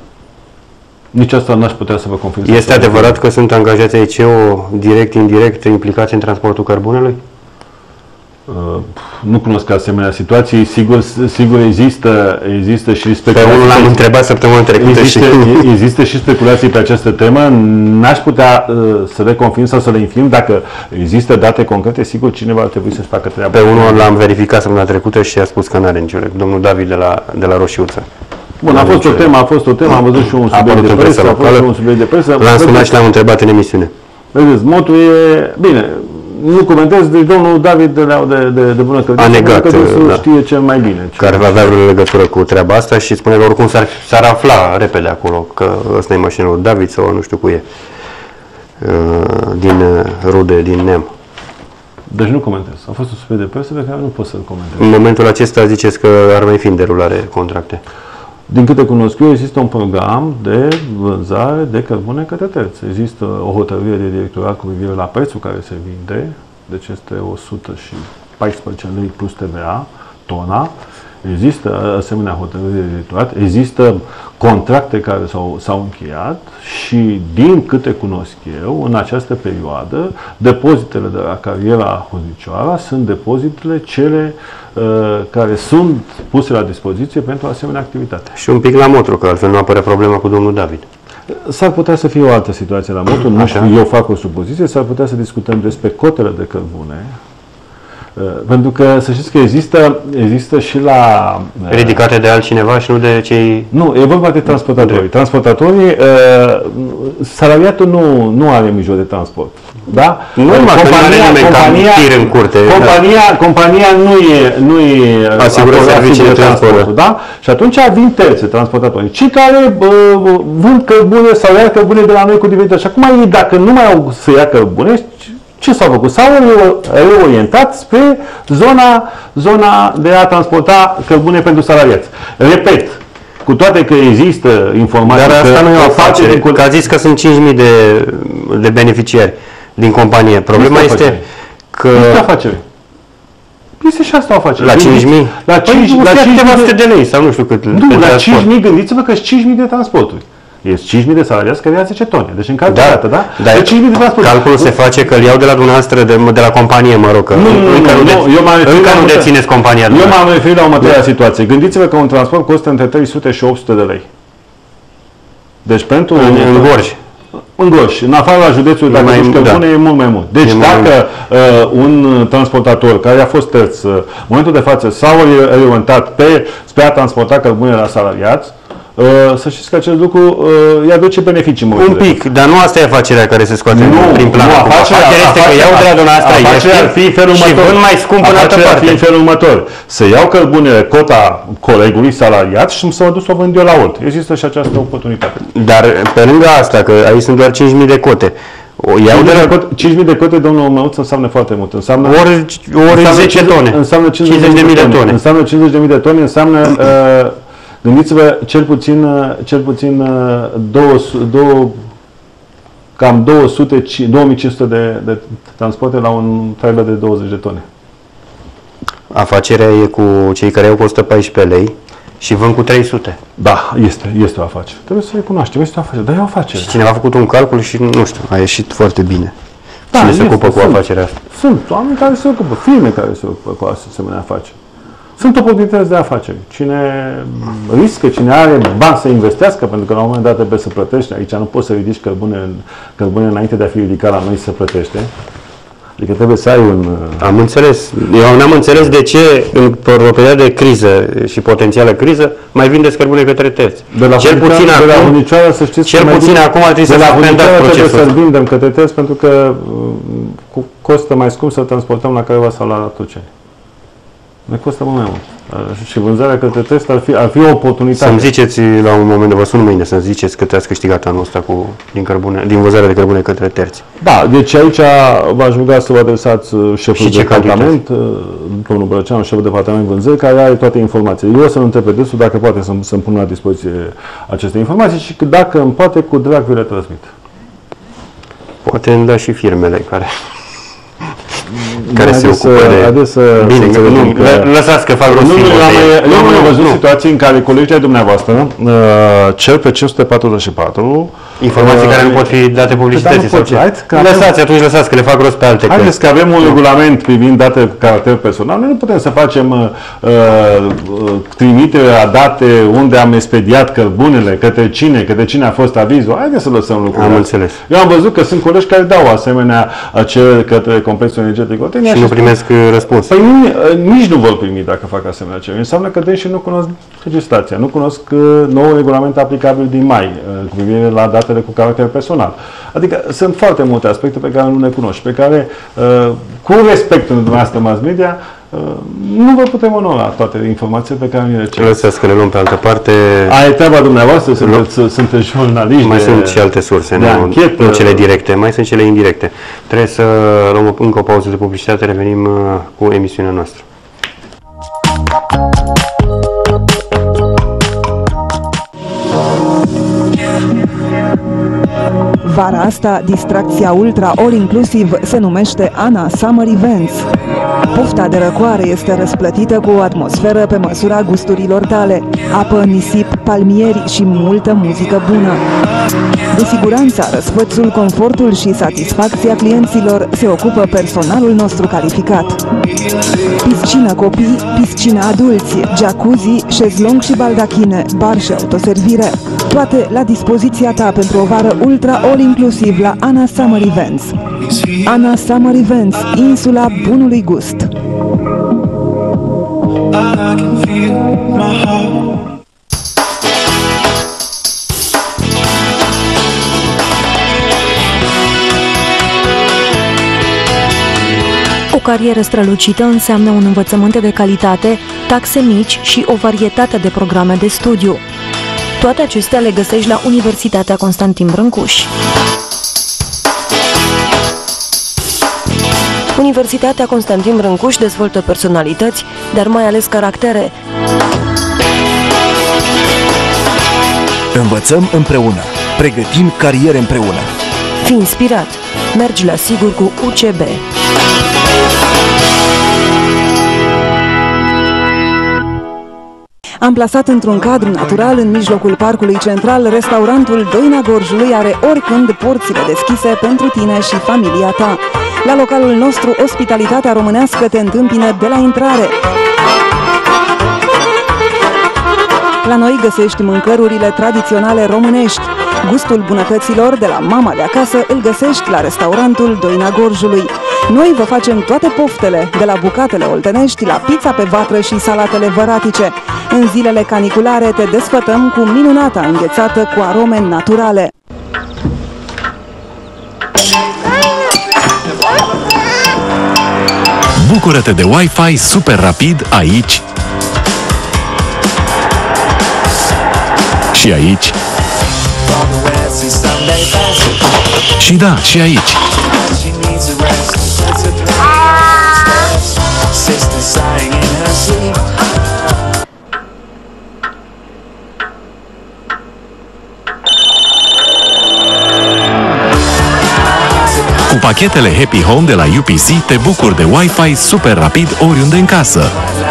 Nici asta n-aș putea să vă confirm. Este adevărat că sunt angajați ai C E O direct, indirect, implicați în transportul cărbunelui? Nu cunosc asemenea situații, sigur, sigur există, există și speculații. Pe unul l-am întrebat săptămâna trecută. Există, și... există și speculații pe această temă. N-aș putea uh, să le confirm sau să le infirm. Dacă există date concrete, sigur cineva ar trebui să-și facă treaba. Pe unul l-am verificat săptămâna trecută și a spus că n-are nicio legătură. Domnul David de la, de la Roșiuță. Bun, a fost o temă, a fost o temă, am văzut și un subiect de presă, a fost și un subiect de presă. L-am sunat și l-am întrebat în emisiune. Vedeți, motul e... Bine, nu comentez, deci domnul David de, de, de, de bună credință, a negat, că da. știe cel mai bine. Care va avea vreo legătură cu treaba asta și spune că oricum s-ar, s-ar afla repede acolo că ăsta e mașina lui David sau nu știu cu e. Din rude, din Neam. Deci nu comentez. A fost un subiect de presă pe care nu pot să-l comentez. În momentul acesta ziceți că ar mai fi în derulare contracte. Din câte cunosc eu, există un program de vânzare de cărbune către terți. Există o hotărâre de directorat cu privire la prețul care se vinde, deci este o sută paisprezece lei plus T V A, tona. Există asemenea hotărâre de directorat, există contracte care s-au încheiat și, din câte cunosc eu, în această perioadă, depozitele de la cariera Hozicioara sunt depozitele cele uh, care sunt puse la dispoziție pentru asemenea activitate. Și un pic la Motru, că altfel nu apare problema cu domnul David. S-ar putea să fie o altă situație la Motru, nu știu, eu fac o supoziție, s-ar putea să discutăm despre cotele de cărbune. Pentru că să știți că există, există și la... Ridicate de altcineva și nu de cei... Nu, e vorba de transportatori. Transportatorii, uh, salariatul nu, nu are mijloc de transport. Da? Nu, compania, compania, în curte, compania, da. compania nu e, nu e asigură servicii de transport. Da? Și atunci vin terțe transportatori, cei care uh, vând cărbune sau ia cărbune de la noi cu dividende. Și acum ei, dacă nu mai au să ia cărbune, ce s-au făcut? S-au reorientat spre zona, zona de a transporta cărbune pentru salariați. Repet, cu toate că există informații... Dar asta că nu e o afacere, de... că a zis că sunt cinci mii de, de beneficiari din companie. Problema este, este că... Este afacere. Este și asta o afacere. La cinci mii? La cinci mii de, de lei sau nu știu cât. Nu, la cinci mii, gândiți-vă că sunt cinci mii de transporturi. Este cinci mii de salariați care ia zece tone. Deci în calculată, da? da? De cinci mii de transport. Calculul se face că îl iau de la dumneavoastră, de, de la companie, mă rog. Că nu, nu, încă nu, nu, eu m-am încă nu dețineți compania. Eu m-am referit la următoarea situație. Gândiți-vă că un transport costă între trei sute și opt sute de lei. Deci pentru... În, în Gorj. În Gorj. În afara județului, dacă nu știu bune, e mult mai mult. Deci e dacă uh, un transportator care a fost terț, în momentul de față s-a orientat pe, spre a transporta cărbune la salariați, Uh, să știți că acest lucru uh, îi aduce beneficii. Un pic, dar nu asta e afacerea care se scoate nu, prin plan. Nu, afacerea, afacerea este că iau de la dumneavoastră afacerea ar fi în felul următor. Și vând mai scump în altă parte. Ar fi în felul următor. Să iau cărbunele, cota colegului salariat și să mă duc să o vând eu la Olt. Există și această oportunitate. Dar pe lângă asta, că aici sunt doar cinci mii de cote, o iau de la... cinci mii de cote, domnul Măuț, înseamnă foarte mult. Înseamnă, ori, ori zece tone. Înseamnă cincizeci de mii de tone. Înseamnă cincizeci de mii de tone, înseamnă... Uh, Gândiți-vă, cel puțin, cel puțin două, două, cam două sute, două mii cinci sute de, de transporte la un trailer de douăzeci de tone. Afacerea e cu cei care au cu o sută paisprezece lei și vând cu trei sute. Da, este, este o afacere. Trebuie să recunoaștem, este o afacere, dar e o afacere. Și cineva a făcut un calcul și, nu știu, a ieșit foarte bine. Da, cine se ocupă cu sunt, afacerea asta? Sunt oameni care se ocupă, firme care se ocupă cu asemenea afaceri. Sunt oportunități de afaceri. Cine riscă, cine are bani să investească, pentru că la un moment dat trebuie să plătești. Aici nu poți să ridici cărbune, cărbune înainte de a fi ridicat la noi să plătește. Adică trebuie să ai un... Am înțeles. Eu n-am înțeles de ce în o perioadă de criză și potențială criză mai vindeți cărbune către terți. De la cel puțin de acum, la Hunicioara, să știți cel puțin vin, acum trebuie să suspendat procesul. Trebuie să-l vindem către terți pentru că uh, costă mai scump să transportăm la Craiova sau la Rătuceni. Ne costă mult mai mult. Și vânzarea către test ar fi, ar fi o oportunitate. Să-mi ziceți la un moment, vă sun mâine, să-mi ziceți cât ați câștigat anul ăsta cu, din, cărbune, din vânzarea de cărbune către terți. Da, deci aici v-aș ruga să vă adresați șeful de departament, domnul Brăceanu, șeful de departament vânzări, care are toate informațiile. Eu o să-l întreb pe dânsul dacă poate să-mi, să-mi pun la dispoziție aceste informații și dacă îmi poate, cu drag vi le transmit. Poate îmi da și firmele care... care se ocupă de... Să, Bine, să nu, că... lăsați că fac rost. Nu, nu, eu am văzut situații în care colegii dumneavoastră uh, cer pe cinci sute patruzeci și patru informații uh, care nu pot fi date publicității sau ce? Lăsați, atunci lăsați că le fac rost pe alte cărți. Haideți că avem un regulament privind date cu caracter personal. Noi nu putem să facem uh, uh, trimitere la date unde am expediat cărbunele, către cine, către cine a fost avizul. Haideți să lăsăm lucrurile. Am înțeles. Eu am văzut că sunt colegi care dau asemenea cereri către complexul energetic Oltenia. Și nu primesc răspuns. Păi nici nu vor primi dacă fac asemenea cereri. Înseamnă că dânsii nu cunosc legislația, nu cunosc noul regulament aplicabil din mai cu privire la datele cu caracter personal. Adică sunt foarte multe aspecte pe care nu le cunoști, pe care, cu respectul dumneavoastră mass media, nu vă putem onora toate informațiile pe care ni le cereți. Lăsați că le luăm pe altă parte. Aia e treaba dumneavoastră, sunteți, sunteți jurnaliști. Mai de, sunt și alte surse, nu, anchetă, nu cele directe, mai sunt cele indirecte. Trebuie să luăm încă o pauză de publicitate, revenim cu emisiunea noastră. Vara asta, distracția ultra all-inclusiv se numește Ana Summer Events. Pofta de răcoare este răsplătită cu o atmosferă pe măsura gusturilor tale, apă, nisip, palmieri și multă muzică bună. De siguranța, răsfățul, confortul și satisfacția clienților se ocupă personalul nostru calificat. Piscină copii, piscină adulți, jacuzzi, șezlong și baldachine, bar și autoservire. Toate la dispoziția ta pentru o vară ultra all-inclusiv la Ana Summer Events. Ana Summer Events, insula bunului gust. O carieră strălucită înseamnă un învățământ de calitate, taxe mici și o varietate de programe de studiu. Toate acestea le găsești la Universitatea Constantin Brâncuș. Universitatea Constantin Brâncuș dezvoltă personalități, dar mai ales caractere. Învățăm împreună. Pregătim cariere împreună. Fii inspirat. Mergi la sigur cu U C B. Amplasat într-un cadru natural în mijlocul parcului central, restaurantul Doina Gorjului are oricând porțile deschise pentru tine și familia ta. La localul nostru, ospitalitatea românească te întâmpină de la intrare. La noi găsești mâncărurile tradiționale românești. Gustul bunătăților de la mama de acasă îl găsești la restaurantul Doina Gorjului. Noi vă facem toate poftele, de la bucatele oltenești, la pizza pe vatră și salatele văratice. În zilele caniculare te desfătăm cu minunata înghețată cu arome naturale. Bucură-te de Wi-Fi super rapid aici și aici. Și da, și aici. Cu pachetele Happy Home de la U P C te bucuri de Wi-Fi super rapid oriunde în casă.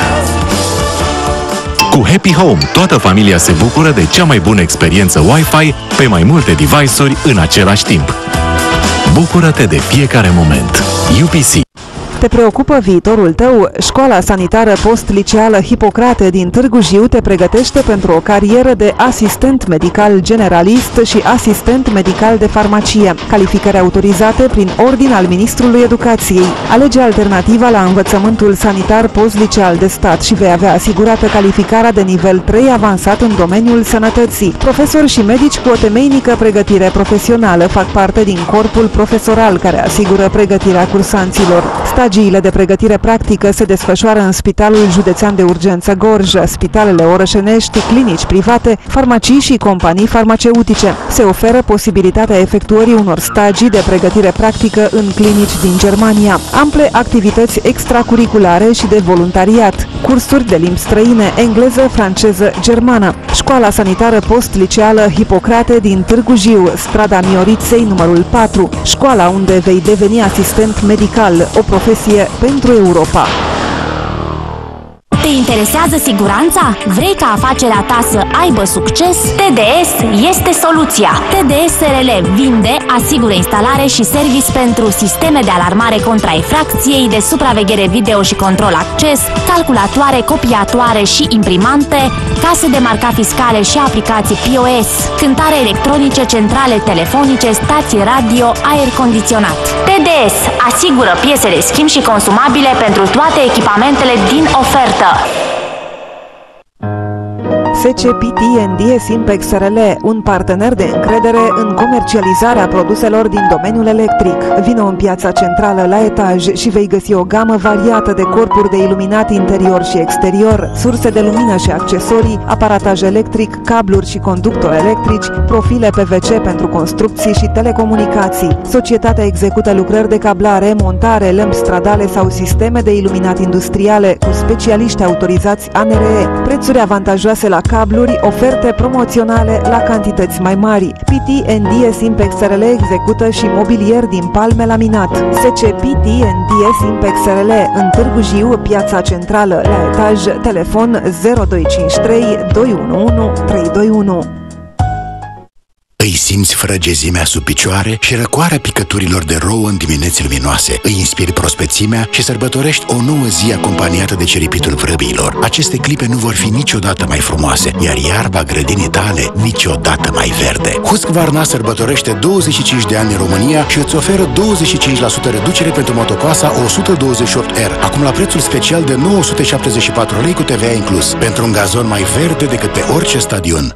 Cu Happy Home, toată familia se bucură de cea mai bună experiență Wi-Fi pe mai multe device-uri în același timp. Bucură-te de fiecare moment. U P C. Te preocupă viitorul tău? Școala sanitară post-liceală Hipocrate din Târgu Jiu te pregătește pentru o carieră de asistent medical generalist și asistent medical de farmacie, calificări autorizate prin ordin al Ministrului Educației. Alege alternativa la învățământul sanitar post-liceal de stat și vei avea asigurată calificarea de nivel trei avansat în domeniul sănătății. Profesori și medici cu o temeinică pregătire profesională fac parte din corpul profesoral care asigură pregătirea cursanților. Stagiile de pregătire practică se desfășoară în Spitalul Județean de Urgență Gorj, spitalele orășenești, clinici private, farmacii și companii farmaceutice. Se oferă posibilitatea efectuării unor stagii de pregătire practică în clinici din Germania, ample activități extracurriculare și de voluntariat, cursuri de limbi străine, engleză, franceză, germană. Școala sanitară post-liceală Hipocrate din Târgu Jiu, strada Mioriței numărul patru, școala unde vei deveni asistent medical, o profesie pentru Europa. Te interesează siguranța? Vrei ca afacerea ta să aibă succes? T D S este soluția. T D S S R L vinde, asigură instalare și service pentru sisteme de alarmare contra infracției, de supraveghere video și control acces, calculatoare, copiatoare și imprimante, case de marcat fiscale și aplicații P O S, cântare electronice, centrale telefonice, stații radio, aer condiționat. T D S asigură piese de schimb și consumabile pentru toate echipamentele din ofertă. S C P T and D S Impex S R L, un partener de încredere în comercializarea produselor din domeniul electric. Vino în piața centrală la etaj și vei găsi o gamă variată de corpuri de iluminat interior și exterior, surse de lumină și accesorii, aparataj electric, cabluri și conductori electrici, profile P V C pentru construcții și telecomunicații. Societatea execută lucrări de cablare, montare, lămpi stradale sau sisteme de iluminat industriale cu specialiști autorizați A N R E. Prețuri avantajoase la cabluri, oferte promoționale la cantități mai mari. P T and D S Impex S R L execută și mobilier din palme laminat. S C P T and D S Impex S R L în Târgu Jiu, piața centrală la etaj, telefon zero doi cinci trei doi unu unu trei doi unu. Îi simți frăgezimea sub picioare și răcoarea picăturilor de rouă în dimineți luminoase. Îi inspiri prospețimea și sărbătorești o nouă zi acompaniată de ceripitul vrăbiilor. Aceste clipe nu vor fi niciodată mai frumoase, iar iarba grădinii tale niciodată mai verde. Husqvarna sărbătorește douăzeci și cinci de ani în România și îți oferă douăzeci și cinci la sută reducere pentru motoclasa o sută douăzeci și opt R, acum la prețul special de nouă sute șaptezeci și patru lei cu T V A inclus, pentru un gazon mai verde decât pe orice stadion.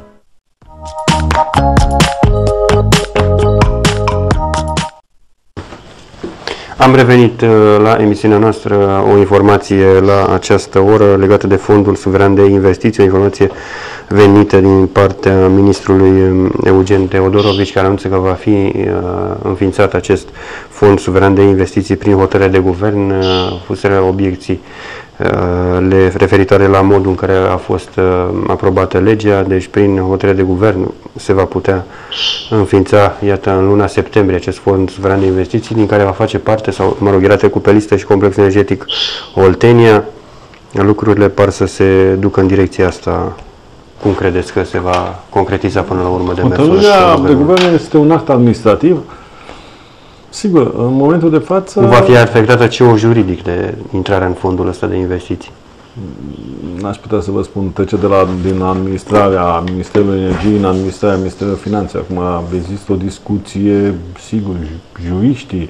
Am revenit la emisiunea noastră, o informație la această oră legată de Fondul Suveran de Investiții, o informație venită din partea ministrului Eugen Teodorovici, care anunță că va fi uh, înființat acest Fond Suveran de Investiții prin hotărâre de guvern. Uh, fuseră obiecții uh, le referitoare la modul în care a fost uh, aprobată legea, deci prin hotărâre de guvern se va putea înființa, iată, în luna septembrie acest Fond Suveran de Investiții, din care va face parte, sau, mă rog, era trecut pe listă și complexul energetic Oltenia. Lucrurile par să se ducă în direcția asta. Cum credeți că se va concretiza până la urmă de mersul? Hotărârea de guvern este un act administrativ. Sigur, în momentul de față... Nu va fi afectată C E O juridic de intrarea în fondul ăsta de investiții? N-aș putea să vă spun, trece de la, din administrarea Ministerului Energiei în administrarea Ministerului Finanțe. Acum există o discuție, sigur, juriștii.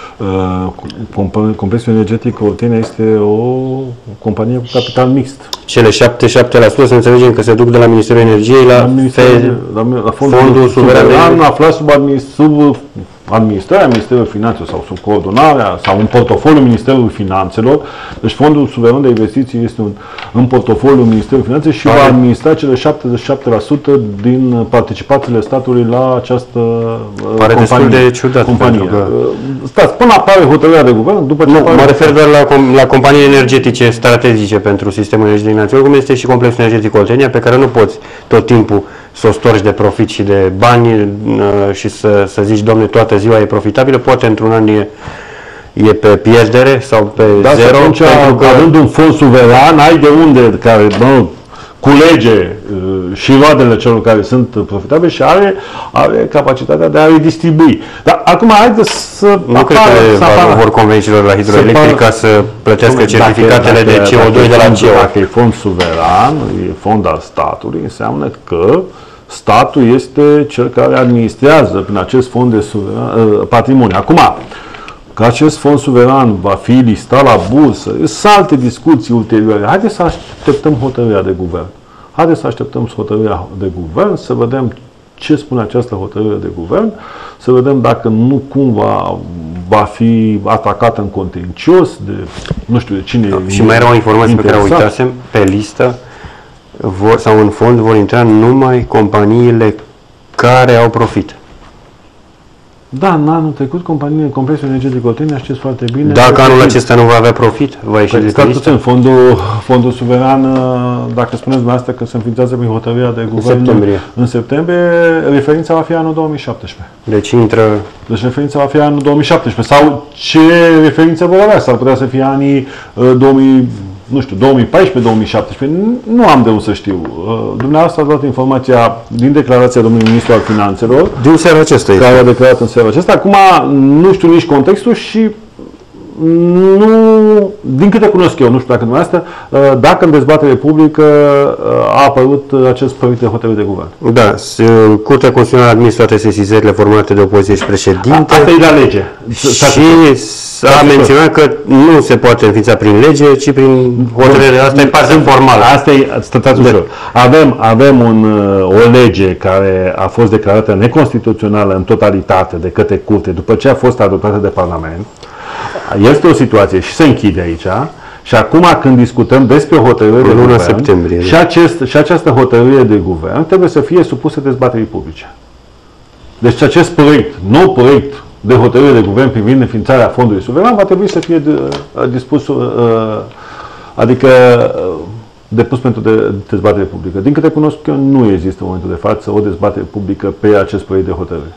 Complexul energetic Oltenia este o companie cu capital mixt. Cele șaptezeci și șapte la sută să înțelegem că se duc de la Ministerul Energiei la, la, fe, la, la Fondul, fondul Suveran aflat sub, sub administrarea Ministerului Finanțelor sau sub coordonarea sau în portofoliul Ministerului Finanțelor. Deci Fondul Suveran de Investiții este un, în portofoliul Ministerului Finanțelor și Pare. va administra cele șaptezeci și șapte la sută din participațiile statului la această Pare companie. destul de ciudat. Companie. Că... Stați, până apare hotărârea de guvern, după ce nu, apare... mă refer doar la, la companii energetice strategice pentru sistemul energetic național, cum este și complexul energetic Oltenia, pe care nu poți tot timpul să o storci de profit și de bani și să, să zici, domne, toată ziua e profitabilă, poate într-un an e, e pe pierdere sau pe da, zero. Atunci, pentru că având un fond suveran, ai de unde care bă, culege uh, și roadele celor care sunt profitabili și are, are capacitatea de a redistribui. Dar acum haideți să... Nu apar, cred că să vor conveni celor la hidroelectric ca să plătească certificatele de C O doi de la C E O. Dacă e fond suveran, e fond al statului, înseamnă că statul este cel care administrează prin acest fond de suveran, uh, patrimoniu. Acum, că acest fond suveran va fi listat la bursă, sunt alte discuții ulterioare. Haideți să așteptăm hotărârea de guvern. Haideți să așteptăm hotărârea de guvern, să vedem ce spune această hotărâre de guvern, să vedem dacă nu cumva va fi atacată în contencios de, nu știu, de cine... Da, și mai era o informație pe care o uitasem, pe listă, vor, sau în fond vor intra numai companiile care au profit. Da, în anul trecut, companiile Complexul Energetic Oltenia, știți foarte bine... Dacă anul acesta nu va avea profit, va ieși de pe listă? Fondul, fondul suveran, dacă spuneți dumneavoastră că se înființează prin hotărârea de guvern în septembrie. în septembrie, referința va fi anul două mii șaptesprezece. Deci intră... Deci referința va fi anul două mii șaptesprezece. Sau ce referință vor avea? S-ar putea să fie anii două mii, nu știu, două mii paisprezece două mii șaptesprezece. Nu am de unde să știu. Dumneavoastră ați dat informația din declarația domnului ministru al Finanțelor. Din seara aceasta care a declarat în seara aceasta. Acum nu știu nici contextul și nu, din câte cunosc eu, nu știu dacă dumneavoastră, dacă în dezbatere publică a apărut acest proiect de hotărâre de guvern. Da, Curtea Constituțională a admis toate sesizările formate de opoziție și președinte. Asta e la lege. Și s-a menționat că nu se poate înființa prin lege, ci prin hotărâre. Asta e partea formală. Asta e, stătați ușor. Avem, avem un, o lege care a fost declarată neconstituțională în totalitate de către Curte după ce a fost adoptată de Parlament. Este o situație și se închide aici. Și acum când discutăm despre hotărâre de guvern septembrie, și, acest, și această hotărâre de guvern trebuie să fie supusă dezbaterii publice. Deci acest proiect, nou proiect de hotărâre de guvern privind înființarea fondului suveran va trebui să fie de, dispus, adică depus pentru de, dezbatere publică. Din câte cunosc eu, nu există în momentul de față o dezbatere publică pe acest proiect de hotărâre.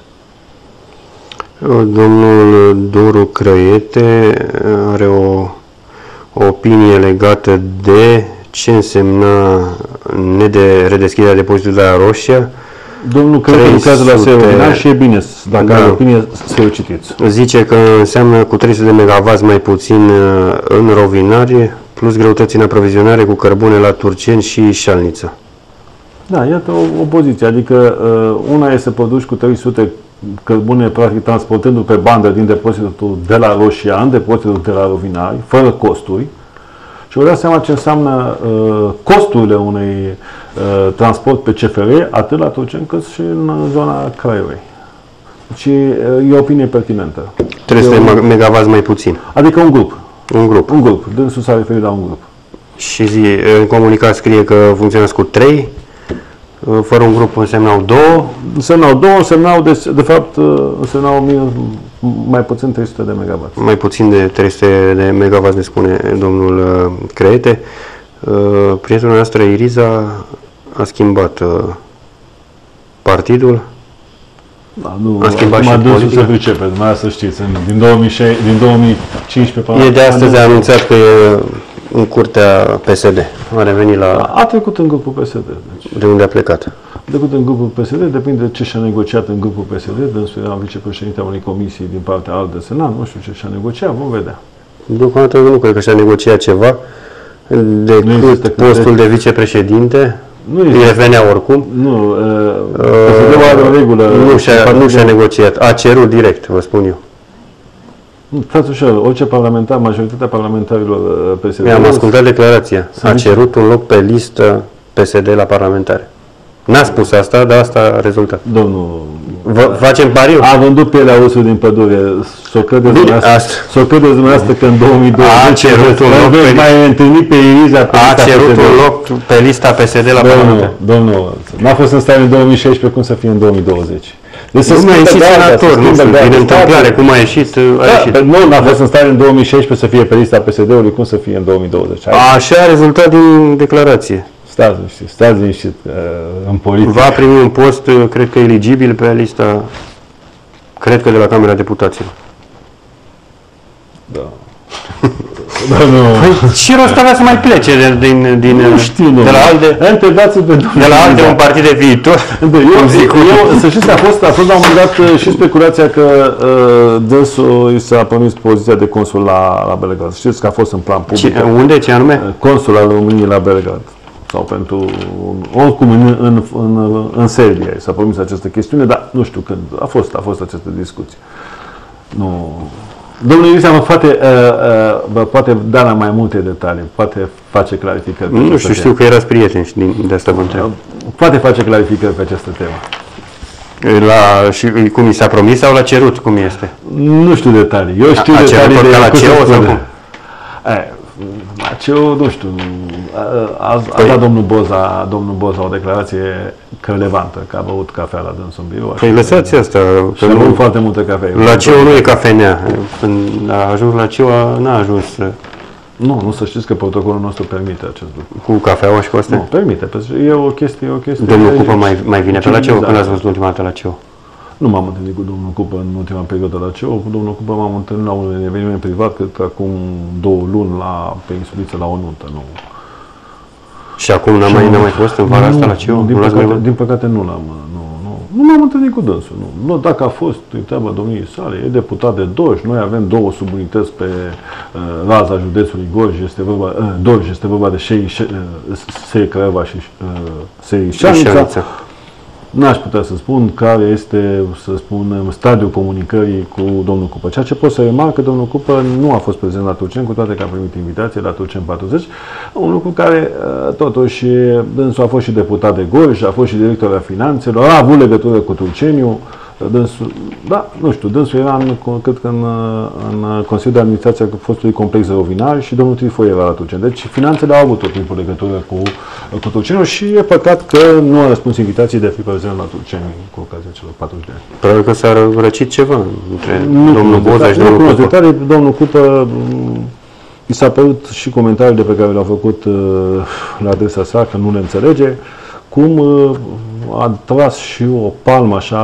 Domnul Doru Crăiete are o, o opinie legată de ce însemna nede redeschiderea depozitului de la Roșia. Domnul Crăiete lucrează la Serovina și e bine, dacă da. are opinie, să o citiți. Zice că înseamnă cu trei sute de megavați mai puțin în Rovinari, plus greutăți în aprovizionare cu cărbune la Turceni și Șalnița. Da, iată o, o poziție, adică una e să produci cu trei sute cărbune, practic transportându-l pe bandă din depozitul de la Roșia în depozitul de la Rovinari, fără costuri. Și vă dați seama ce înseamnă uh, costurile unui uh, transport pe C F R, atât la Turceni cât și în zona Craiovei. Deci uh, e o opinie pertinentă. trei sute de megavați mai puțin. Adică un grup. Un grup. Un grup. Dânsul s-a referit la un grup. Și zi, în comunicat scrie că funcționează cu trei. Fără un grup însemnau două? Însemnau două, însemnau, de, de fapt, însemnau mai puțin trei sute de megavați. Mai puțin de trei sute de megavați, ne spune domnul Crăiete. Prietenul noastră, Iriza, a schimbat partidul. Da, nu, a schimbat și politica. Se pricepe, dumneavoastră să știți, din, două mii șaisprezece, din două mii cincisprezece... E de astăzi a anunțat că e în curtea P S D. A revenit la... A trecut în grupul P S D. Deci. De unde a plecat? A trecut în grupul P S D, depinde de ce și-a negociat în grupul P S D. Dânsul era vicepreședinte a unei comisii din partea altă Senat, nu știu ce și-a negociat, vom vedea. Deocamdată nu cred că și-a negociat ceva decât postul de vicepreședinte. Nu îi revenea oricum. Nu, P S D-ul are o regulă. Nu și-a, nu și-a negociat, a cerut direct, vă spun eu. Stați ușor, orice parlamentar, majoritatea parlamentarilor P S D... Am ascultat declarația. A cerut un loc pe listă P S D la parlamentare. N-a spus asta, dar asta a rezultat. Domnul... Vă facem pariu? A vândut pielea osul din pădure. S-o credeți dumneavoastră că în două mii douăzeci... A cerut un loc pe... mai întâlnit pe Iriza pe A cerut un loc pe lista P S D la parlamentare. Domnul, n-a fost în stare în două mii șaisprezece, cum să fie în două mii douăzeci? Deci nu a ieșit senator, nu știu, din întâmplare, cum a ieșit, a ieșit. Nu, n-a fost în stare în două mii șaisprezece să fie pe lista P S D-ului, cum să fie în două mii douăzeci? Așa a rezultat din declarație. Stați liniștit, stați liniștit în politică. Va primi un post, cred că eligibil pe lista, cred că de la Camera Deputaților. Da. Da, nu. Păi, și rost avea să mai plece de, din, din, nu știu, de la alte, de la alte un partid de viitor. Eu, eu, să știți, a fost, a fost la un moment dat și speculația că uh, dânsul i s-a promis poziția de consul la, la Belgrad. Știți că a fost în plan public. Ce, unde? Ce anume? Consul al României la Belgrad. Sau pentru, oricum, în, în, în, în Serbia s-a promis această chestiune, dar nu știu când. A fost, a fost această discuție. Nu... Domnul Iriza mă poate, uh, uh, poate da la mai multe detalii, poate face clarificări. Nu știu, știu că erați prieteni și de asta vă întreb. Poate face clarificări pe această temă. La, și cum i s-a promis sau l-a cerut, cum este? Nu știu detalii. Eu știu a, detalii cerut de la C E O sau cum? A C O, nu știu, a, a, a dat domnul Boza, domnul Boza o declarație relevantă, că a băut cafea la dânsul în birou. Păi lăsați asta. Și a băut foarte multă cafea. La C O nu e cafenea. Când a ajuns la C O, n-a ajuns. Nu, nu să știți că protocolul nostru permite acest lucru. Cu cafeaua și cu astea? Nu, permite. E o chestie, e o chestie. Domnul Cupă mai, mai vine pe la C O? Când ați văzut ultima dată la C O? Nu m-am întâlnit cu domnul Cupă în ultima perioadă la C O. Cu domnul Cupă m-am întâlnit la un eveniment privat, cred că acum două luni, la, pe insuliță, la o nuntă. Nu. Și acum n-a mai, mai fost în vara asta la C O? Din, păcate, din păcate nu l-am. Nu, nu, nu m-am întâlnit cu dânsul. Nu. Nu, dacă a fost, îi treaba domniei sale, e deputat de Doj, noi avem două subunități pe uh, raza județului Gorj, este vorba, uh, Doj, este vorba de Sei, uh, Sei Craiova și uh, Sei Șanița. N-aș putea să spun care este, să spunem, stadiul comunicării cu domnul Cupă. Ceea ce pot să remarc că domnul Cupă nu a fost prezent la Turceni, cu toate că a primit invitație la Turceni patruzeci, un lucru care, totuși, dânsul a fost și deputat de Gorj, a fost și director al finanțelor, a avut legătură cu Turceniu, dânsul, da, nu știu, dânsul era, în, cred că în, în Consiliul de Administrație a fostului complex Rovinari și domnul Trifoi era la Turceni. Deci finanțele au avut tot timpul legătură cu, cu Turceniu și e păcat că nu a răspuns invitații de a fi prezent la Turceni cu ocazia celor patruzeci de ani. Probabil că s-a răcit ceva între nu domnul Boza și domnul Cupă. Detalii, domnul Cupă i s-a părut și comentariile pe care le-au făcut uh, la adresa sa, că nu le înțelege, cum uh, a tras și o palmă așa,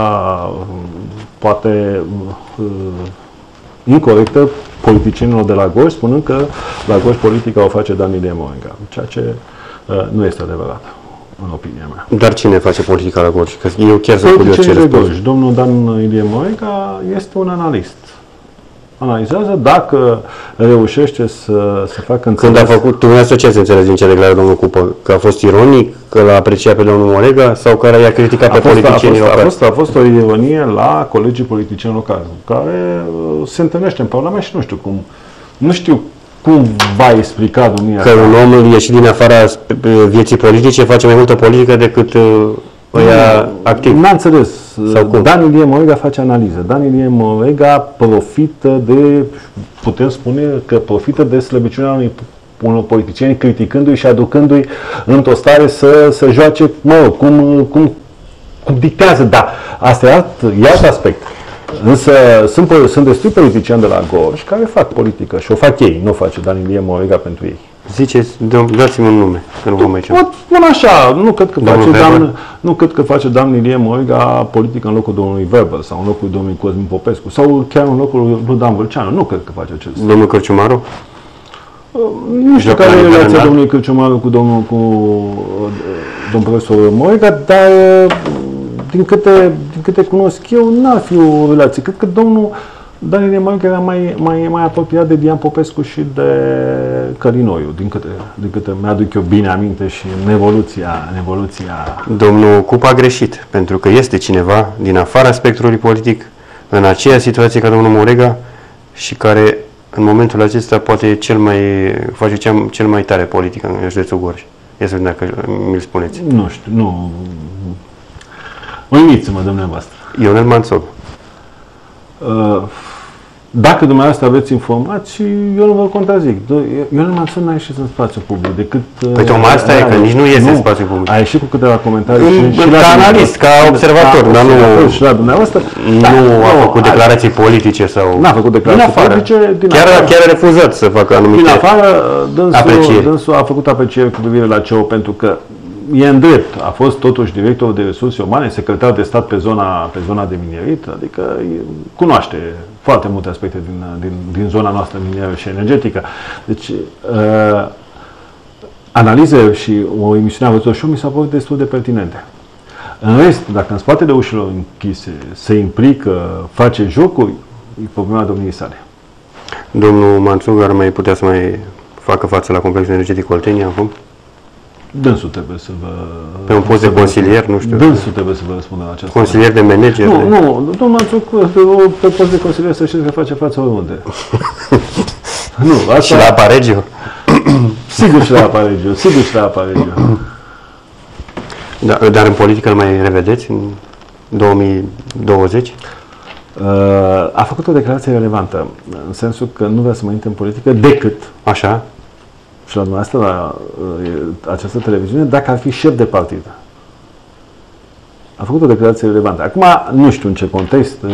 poate uh, incorectă politicienilor de la Gorj, spunând că la Gorj politica o face Dan Ilie Morenga, ceea ce uh, nu este adevărat, în opinia mea. Dar cine face politica la Gorj? Că eu chiar sunt curios ce răspuns. Domnul Dan Ilie Morenga este un analist. Analizează dacă reușește să, să facă înțeles. Când a făcut, dumneavoastră ce ați înțeles din ce declară domnul Cupă? Că a fost ironic? Că l-a apreciat pe domnul Morenga? Sau care i-a criticat pe politicienii locali? A fost, a fost o ironie la colegii politicieni locali, care se întâlnește în Parlament și nu știu cum, nu știu cum va explica domnia. Că un om ieșit din afara vieții politice face mai multă politică decât ăia activ. N-am înțeles. Dan Ilie Morenga face analiză. Dan Ilie Morenga profită de, putem spune că profită de slăbiciunea unui, unor politicieni, criticându-i și aducându-i într-o stare să, să joace, mă rog, cum, cum, cum dictează. Da, asta e alt, e alt aspect. Însă sunt, sunt destui politicieni de la Gorj care fac politică și o fac ei, nu o face Dan Ilie Morenga pentru ei. Ziceți, dați-mi un nume, că nu vă mai pot spun așa, nu cred că face Dan, nu cred că face Dan Ilie Morenga politică în locul domnului Weber sau în locul domnului Cosmin Popescu sau chiar în locul lui Dan Vâlceanu, nu cred că face acest. Domnul Cărciumaru? Nu știu care e relația domnului Cărciumaru cu domnul cu domnul profesor Morenga, dar din câte, din câte cunosc eu, n-ar fi o relație. Cred că domnul Dan Ilie Morenga era mai, mai, mai apropiat de Dian Popescu și de Călinoiu, din câte, din câte mi-aduc eu bine aminte și în evoluția, în evoluția... Domnul Cupă a greșit, pentru că este cineva din afara spectrului politic, în aceeași situație ca domnul Morenga și care în momentul acesta poate cel mai, face cea, cel mai tare politică în județul Gorj. Ia să vedem dacă mi-l spuneți. Nu știu, nu... Uimiți-mă, dumneavoastră. Ionel Manțog. Uh, Dacă dumneavoastră aveți informații, eu nu vă contrazic. Ionel Manțog n-a ieșit în spațiu public decât... Păi tocmai asta e, că nici nu iese în spațiu public. A ieșit cu câteva comentarii în, și, și ca analist, ca observator, dar nu... Și la dumneavoastră... Nu a făcut declarații politice sau... N-a făcut declarații politice. Chiar a refuzat să facă anumite aprecieri. Din afară, dânsul a făcut aprecieri cu privire la C E O pentru că e în drept. A fost totuși director de resurse umane, secretar de stat pe zona, pe zona de minerit, adică cunoaște foarte multe aspecte din, din, din zona noastră minieră și energetică. Deci, uh, analize și o emisiune a văzut și mi s-a părut destul de pertinente. În rest, dacă în spatele ușilor închise se implică, face jocuri, e problema domniei sale. Domnul Manțug ar mai putea să mai facă față la complexul energetic Oltenia acum? Dânsul trebuie să vă... Pe un post de consilier, nu știu. Dânsul trebuie să vă răspundă la această... Consilier de manager? Nu, nu, domnul Manțug, pe post de consilier să știți că face față oriunde. Nu, asta... Și la Aparegio? Sigur și la Aparegio, sigur și la Aparegio. Da, dar în politică îl mai revedeți în două mii douăzeci? A făcut o declarație relevantă, în sensul că nu vrea să mai intre în politică decât... Așa? și la dumneavoastră la uh, această televiziune dacă ar fi șef de partid. A făcut o declarație relevantă. Acum, nu știu în ce context uh,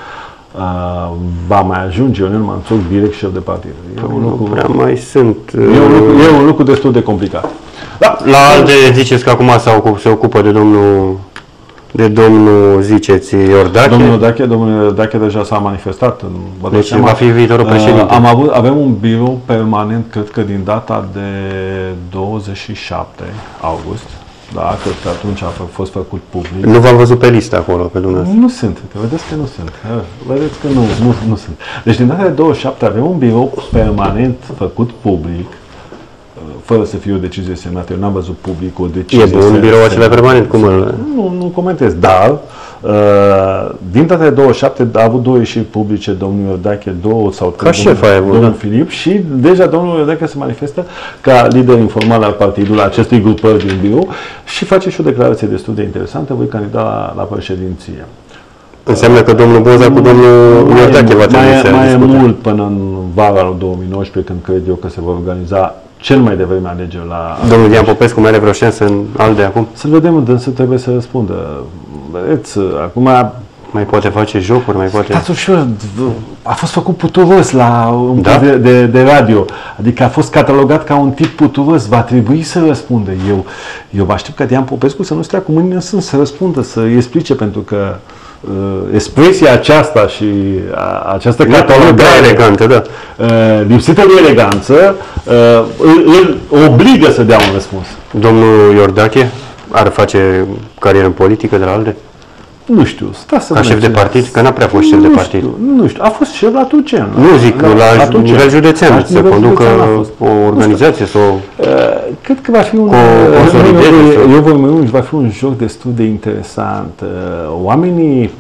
uh, va mai ajunge Ionel Manțoc direct șef de partid. E un lucru, prea mai sunt... Uh, e, un lucru, e un lucru destul de complicat. Da, la alte ziceți că acum se ocupă de domnul... De domnul, ziceți, Iordache? Domnul Iordache, domnul Iordache deja s-a manifestat. În, deci seama, va fi viitorul președinte. Uh, am avut, avem un birou permanent, cred că din data de douăzeci și șapte august. Da, cred că atunci a fost făcut public. Nu v-am văzut pe listă acolo, pe dumneavoastră? Nu sunt, vedeți că nu sunt. Vedeți că nu, nu, nu sunt. Deci din data de douăzeci și șapte avem un birou permanent făcut public, fără să fie o decizie semnată. Eu n-am văzut public o decizie. E bun, birou acela permanent, cum îl... Nu, nu comentez, dar din data de douăzeci și șapte a avut două ieșiri publice, domnul Iordache, două sau trei, ca șef ai avut, domnul da. Filip, și deja domnul Iordache se manifestă ca lider informal al partidului, acestui grupări din birou, și face și o declarație destul de interesantă: voi candida la, la președinție. Înseamnă că domnul Boza cu domnul Iordache va trebui să Mai e mult până în vara lui două mii nouăsprezece, când cred eu că se vor organiza cel mai devreme alegeri la... Domnul Dian Popescu mai are vreo șansă în ALDE acum? Să vedem, dânsul trebuie să răspundă. Vedeți, acum... Mai poate face jocuri, mai poate... Stați ușor, a fost făcut puturos la un da? de, de, de radio. Adică a fost catalogat ca un tip puturos. Va trebui să răspundă. Eu, eu vă aștept ca Dian Popescu să nu stea cu mâinile în sân, să răspundă, să îi explice, pentru că uh, expresia aceasta și a, această catalogare elegantă, da. uh, lipsită de eleganță uh, îl, îl obligă să dea un răspuns. Domnul Iordache ar face carieră în politică de la ALDE? Nu știu, sta să ca șef de partid? Că n-a prea fost șef de partid. Știu, nu știu, a fost șef la Tucen. Nu zic, la, la, la nivel județean, să conducă o organizație sau... Uh, cred că va fi un... Eu, eu voi mai va fi un joc destul de interesant. Uh, oamenii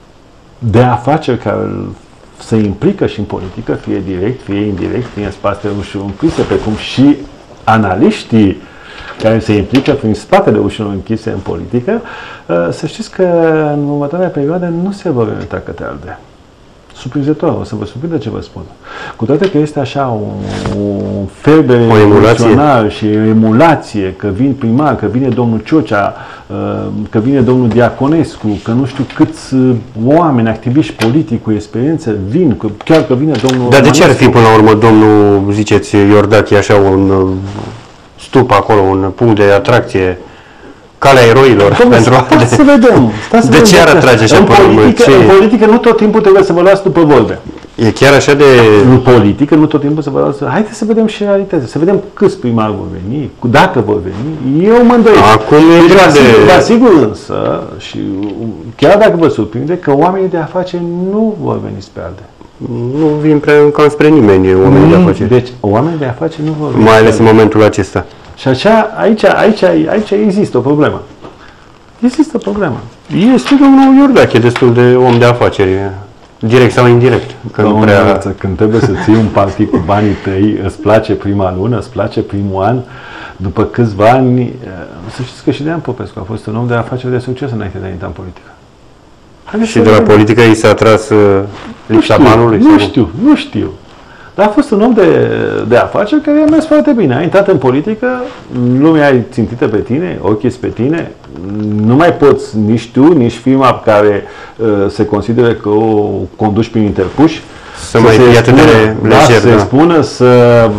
de afaceri care se implică și în politică, fie direct, fie indirect, fie în spatele ușilor închise, precum și analiștii care se implică prin spatele ușilor închise în politică, să știți că în următoarea perioadă nu se vor orienta către ALDE. Surprinzător, o să vă surprindă ce vă spun. Cu toate că este așa un, un fel de emoțional și emulație, că vin primar, că vine domnul Ciocea, că vine domnul Diaconescu, că nu știu câți oameni, activiști politici cu experiență vin, că chiar că vine domnul... Dar de ce ar fi până la urmă domnul, ziceți, Iordache, așa un stup acolo, un punct de atracție, calea eroilor? Domnule, pentru stați să vedem. Stați să de vedem ce ar atrage așa în politică, ce... în politică nu tot timpul trebuie să vă luați după vorbe. E chiar așa de... În politică nu tot timpul să vă luați... Haideți să vedem și realitatea. Să vedem câți primari vor veni, dacă vor veni. Eu mă îndoiesc. Acum e deci, greu de... Vă asigur însă, și chiar dacă vă surprinde, că oamenii de afaceri nu vor veni spre ALDE. Nu vin prea cam spre nimeni oamenii mm, de afaceri. Deci oamenii de afaceri nu vor veni. Mai ales în momentul acesta. Și așa, aici, aici, aici există o problemă. Există o problemă. Este domnul Iordache destul de om de afaceri, direct sau indirect. Că nu prea... Când trebuie să ții un partid cu banii tăi, îți place prima lună, îți place primul an, după câțiva ani, să știți că și Dian Popescu a fost un om de afaceri de succes înainte de a intra în politică. Haideți și de la politică i s-a tras uh, lipsa banului? Nu știu, nu știu. Dar a fost un om de, de afaceri care a mers foarte bine. A intrat în politică, lumea e țintită pe tine, ochii pe tine, nu mai poți nici tu, nici firma care uh, se consideră că o conduci prin interpuși, să, să mai fie atât de lejer, da, să spună, să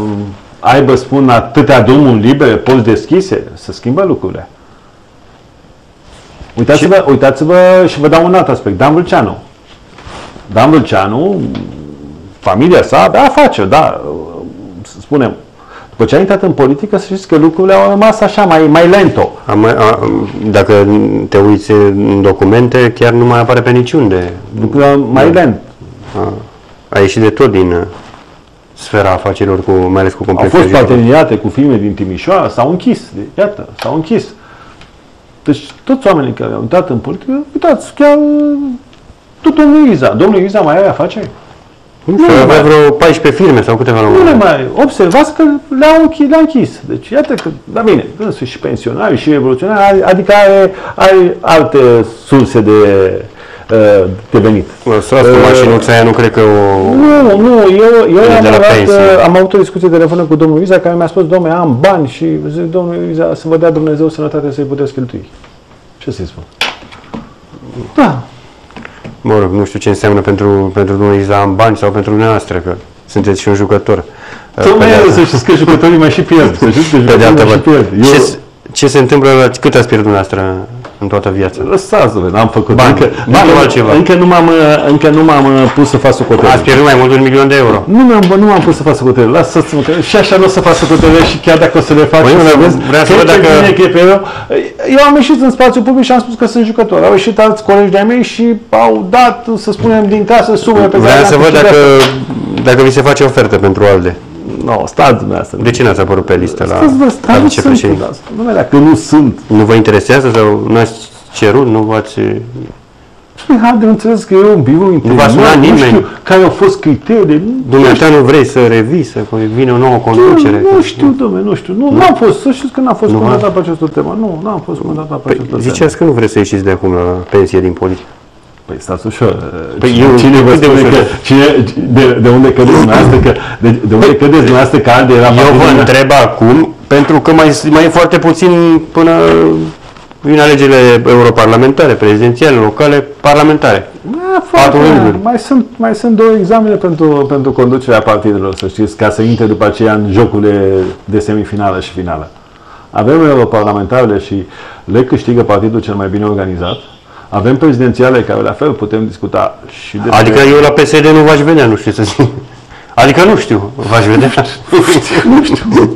aibă, spun, atâtea drumuri libere, poți deschise, să schimbă lucrurile. Uitați-vă, uitați-vă și vă dau un alt aspect. Dan Vâlceanu. Dan Vâlceanu, familia sa, da, face, da, spunem. După ce a intrat în politică, să știți că lucrurile au rămas așa, mai, mai lento. A, a, dacă te uiți în documente, chiar nu mai apare pe niciunde. Lucrurile mai lent. A, a ieșit de tot din sfera afacerilor, cu, mai ales cu complexul. Au fost parteneriate cu firme din Timișoara, s-au închis, iată, s-au închis. Deci toți oamenii care au intrat în politică, uitați, chiar tot domnul Iza. Domnul Iza mai are afaceri? Nu știu, avea vreo paisprezece firme sau câteva. Nu le mai observați că le-au închis, le închis. Deci iată că, da bine, însuși și pensionari și revoluționari, adică are, are alte surse de, de venit. Să las cu mașinuța aia, nu cred că o... Nu, nu, eu, eu am, avut, am avut o discuție telefonică cu domnul Iza, care mi-a spus, domnule, am bani și zic, domnul Iza, să vă dea Dumnezeu sănătate să-i puteți cheltui. Ce să-i spun? Da. Mă rog, nu știu ce înseamnă pentru, pentru domnul Iza am bani sau pentru dumneavoastră, că sunteți și un jucător. Tocmai să știți că jucătorii mai și pierd. Să știți că jucătorii mai și pierd. Ce, ce se întâmplă, la, cât ați pierdut dumneavoastră în toată viața? Lăsați-vă, n-am făcut. Bani, încă, bani încă, altceva. Încă nu m-am, încă nu m-am pus să fac socotere. Ați pierdut mai mult de un milion de euro. Nu m-am, nu m-am pus să fac socotere. Lasă-mă că și așa nu o să fac socotere și chiar dacă o să le fac păi și să vezi, vreau să văd dacă... Bine, că eu, eu am ieșit în spațiu public și am spus că sunt jucător. Au ieșit alți colegi de-ai mei și au dat, să spunem, din casă sume pe care... Vreau să văd dacă, dacă vi se face ofertă pentru ALDE. Nu, stați dumneavoastră. De ce n-ați apărut pe listă la, stați, bă, stați, la vicepreședinte? Nu, dacă nu sunt. Nu vă interesează sau nu ați cerut, nu v-ați... Hai de înțeles că eu un birou interior, nu, nu știu care au fost criteriile. Dumneata nu vrei să revii, să vine o nouă conducere? Nu știu, domnule, nu știu. Nu, n-am fost, să știți că n-am fost mandatat pe această temă. Nu, n-am fost mandatat pe această temă. Ziceați că nu vreți să ieșiți de acum la pensie din politică. Păi stați ușor. Păi cine, eu, cine vă spune că, cine, de, de unde credeți dumneavoastră că, de, de unde credeți dumneavoastră că ALDE era... Eu vă întreb acum, pentru că mai, mai e foarte puțin până vin alegerile europarlamentare, prezidențiale, locale, parlamentare. Da, mai, sunt, mai sunt două examene pentru, pentru conducerea partidelor, să știți, ca să intre după aceea în jocurile de semifinală și finală. Avem europarlamentarele și le câștigă partidul cel mai bine organizat. Avem prezidențiale care la fel putem discuta și de... Adică eu la P S D nu v-aș vedea, nu știu să zic. Adică nu știu, v-aș vedea. Nu știu.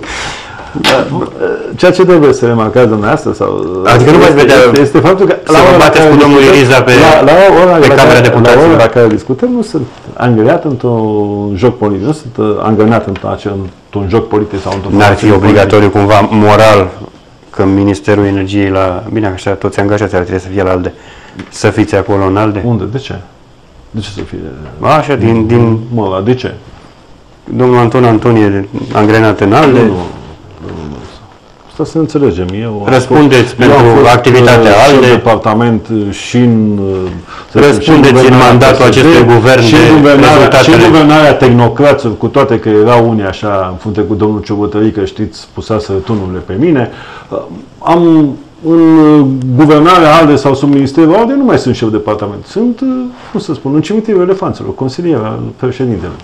Ceea ce trebuie să remarcați dumneavoastră sau... Adică nu v-aș vedea este, este faptul că... Să vă bateți cu domnul Iriza pe, la, la ora pe Camera Deputaților. La ora la care discutăm, nu sunt angrenat într-un joc politic, nu sunt angrenat într-un joc politic sau într-un... N-ar fi obligatoriu cumva moral că Ministerul Energiei la... Bine, așa, toți angajații ar trebui să fie la ALDE. Să fiți acolo în ALDE. Unde? De ce? De ce să fie? Așa, din... din... Mă, la de ce? Domnul Anton Antonie angrenat în ALDE. Nu, nu. Asta să înțelegem. Eu răspundeți pentru activitatea ALDE. Și în departament și în... Răspundeți în mandatul acestui guvern și de guvernarea, și guvernarea tehnocraților, cu toate că erau unii așa, în frunte cu domnul Ciobătărică, știți, pusaseră tunurile pe mine. Am în guvernarea ALDE sau sub ministerul ALDE nu mai sunt șef de departament. Sunt, cum să spun, în cimitirul elefanților, consilier al președintelui.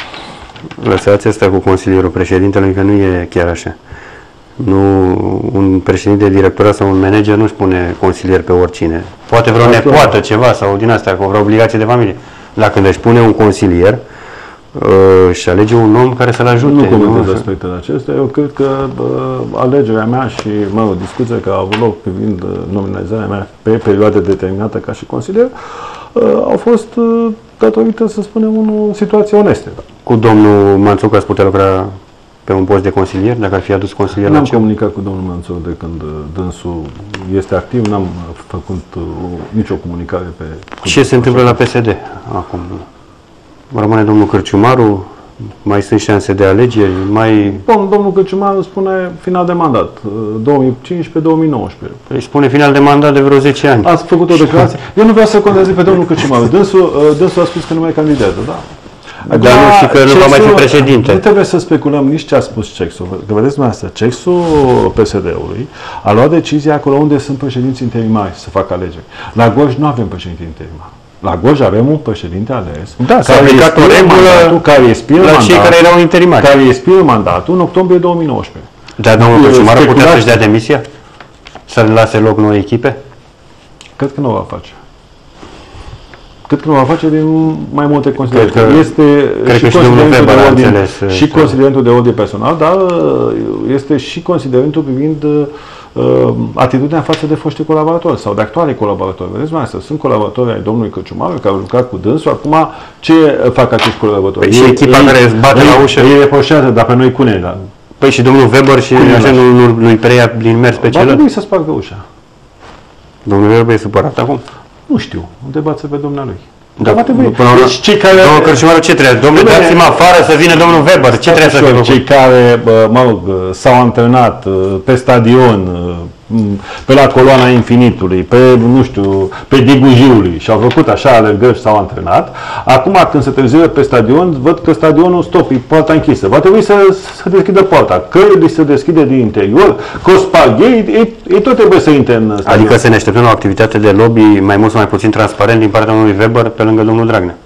Lăsați asta cu consilierul președintelui, că nu e chiar așa. Nu, un președinte de directorat sau un manager nu spune consilier pe oricine. Poate vreo nepoată ceva sau din astea, cu vreo obligație de familie. Dar când își pune un consilier, și alege un om care să-l ajute. Nu comentez aspectele acestea. Eu cred că uh, alegerea mea și, mă rog, discuția care a avut loc privind uh, nominalizarea mea pe perioade determinată ca și consilier, uh, au fost uh, datorită, să spunem, o situație onestă. Cu domnul Manțoc ați putea lucra pe un post de consilier, dacă ar fi adus consilier la N-am ce? comunicat cu domnul Manțoc de când dânsul este activ, n-am făcut uh, nicio comunicare pe... Ce se întâmplă la P S D acum? Rămâne domnul Cărciumaru, mai sunt șanse de alegeri, mai... Bun, domnul Cărciumaru spune final de mandat, două mii cincisprezece două mii nouăsprezece. Păi spune final de mandat de vreo zece ani. Ați făcut o declarație. Eu nu vreau să contestez pe domnul Cărciumaru. Dânsul, dânsul a spus că nu mai candidează, da? Acum, dar nu și că nu va mai fi președinte. Nu trebuie să speculăm nici ce a spus Cexu. Că vedeți dumneavoastră, Cexu P S D-ului a luat decizia acolo unde sunt președinți interimari să facă alegeri. La Gorj nu avem președinte interimar. La Gorj avem un președinte ales, da, s-a aplicat o regulă care expiră la mandatul, cei care erau interimari. Care expiră mandatul în octombrie două mii nouăsprezece. Dar domnul Cărciumaru putea să-și dea demisia? Să lase loc noi echipe? Cred că nu o va face. Cred că nu va face din mai multe considerente. Este cred că și domnul Weber a înțeles. Și considerentul de ordine personal, dar este și considerentul privind uh, atitudinea față de foști colaboratori sau de actuale colaboratori. Vedeți, mai asta, sunt colaboratori ai domnului Cărciumaru care au lucrat cu dânsul. Acum, ce fac acești colaboratori? Păi și echipa ei, care îți bate ei, la ușă? Ei reproșează, dar pe noi cune. Da. Păi și domnul Weber și așa nu, nu, nu-i preia din mers pe celălalt? Ba nu să spargă ușa. Domnul Weber e supărat acum? Nu știu. Întrebați-l pe dumnealui. Da, până deci, cei care... Domnul Cărciumaru, ce trebuie? Domnule, dați-mă afară să vină domnul Weber. Ce trebuie să fie? Cei care, mă rog, s-au antrenat pe stadion, pe la coloana infinitului, pe, nu știu, pe Digujiului și au făcut așa alergări și s-au antrenat. Acum, când se trezește pe stadion, văd că stadionul stop, e poarta închisă. Va trebui să, să deschidă poarta. Căile se deschide din interior, că o sparg ei, ei, ei tot trebuie să intre în stadion. Adică să ne așteptăm la o activitate de lobby mai mult sau mai puțin transparent din partea domnului Weber pe lângă domnul Dragnea.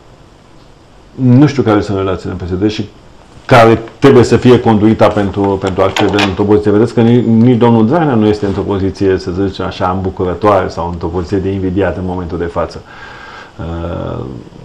Nu știu care sunt relațiile în P S D și care trebuie să fie conduita pentru, pentru a accede într-o poziție. Vedeți că nici, nici domnul Dragnea nu este într-o poziție, să zicem așa, îmbucurătoare sau într-o poziție de invidiat în momentul de față. Uh,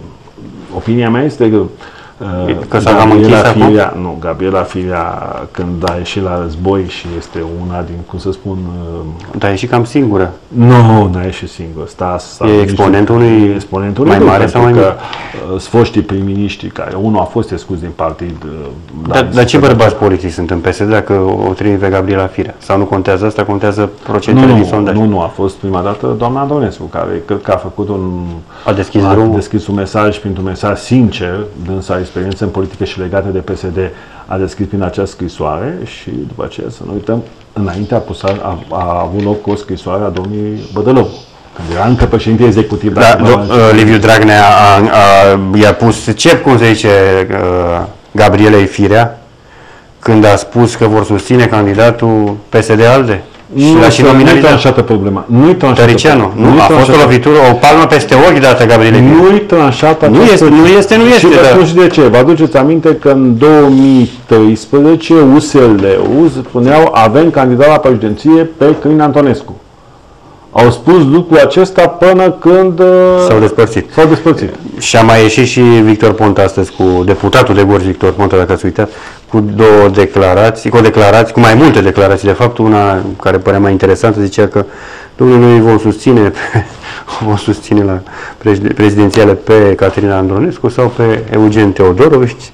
opinia mea este că Uh, că s-a cam închis acum? Nu, Gabriela Firea, când a ieșit la război și este una din, cum să spun... Uh, Dar a ieșit cam singură. Nu, n-a ieșit singură. Sta, sta, e exponentul unui exponentul mai mare sau mai mic? Că uh, foștii prim-miniștri, care unul a fost exclus din partid... Uh, dar da, ce bărbați politici sunt în P S D dacă o trimit pe Gabriela Firea? Sau nu contează asta, contează procentele nu, din sondaj? Nu, nu, a fost prima dată doamna Antonescu, care cred că a făcut un... A deschis, a drumul? deschis un mesaj, printr-un mesaj sincer, dânsa experiență în politică și legate de P S D, a deschis prin această scrisoare și după aceea, să nu uităm, înainte a, pus, a, a avut loc o scrisoare a domnului Bădălău, când era încă președinte executiv. Da, uh, Liviu Dragnea a, a, i-a pus cep, cum se zice, uh, Gabrielei Firea, când a spus că vor susține candidatul P S D-ALDE. Și la și nominalizat. Nu-i tranșată problema. Nu-i tranșată Tăricianu. Nu, nu a fost o lovitură, o palmă peste ochi dată Gabrielei Firea. Nu-i tranșată. Nu este, nu este, nu este. Și da. atunci de ce? Vă aduceți aminte că în două mii treisprezece U S L-ul spuneau avem candidat la președinție pe Călin Antonescu. Au spus lucrul acesta până când s-au despărțit. S-au despărțit. Și a mai ieșit și Victor Ponta astăzi cu deputatul de Gorj, Victor Ponta, dacă ați uitat, cu două declarații, cu o declarație, cu mai multe declarații, de fapt, una care părea mai interesantă, zicea că domnului vom susține, vom susține la prezidențiale pe Caterina Andronescu sau pe Eugen Teodorovici.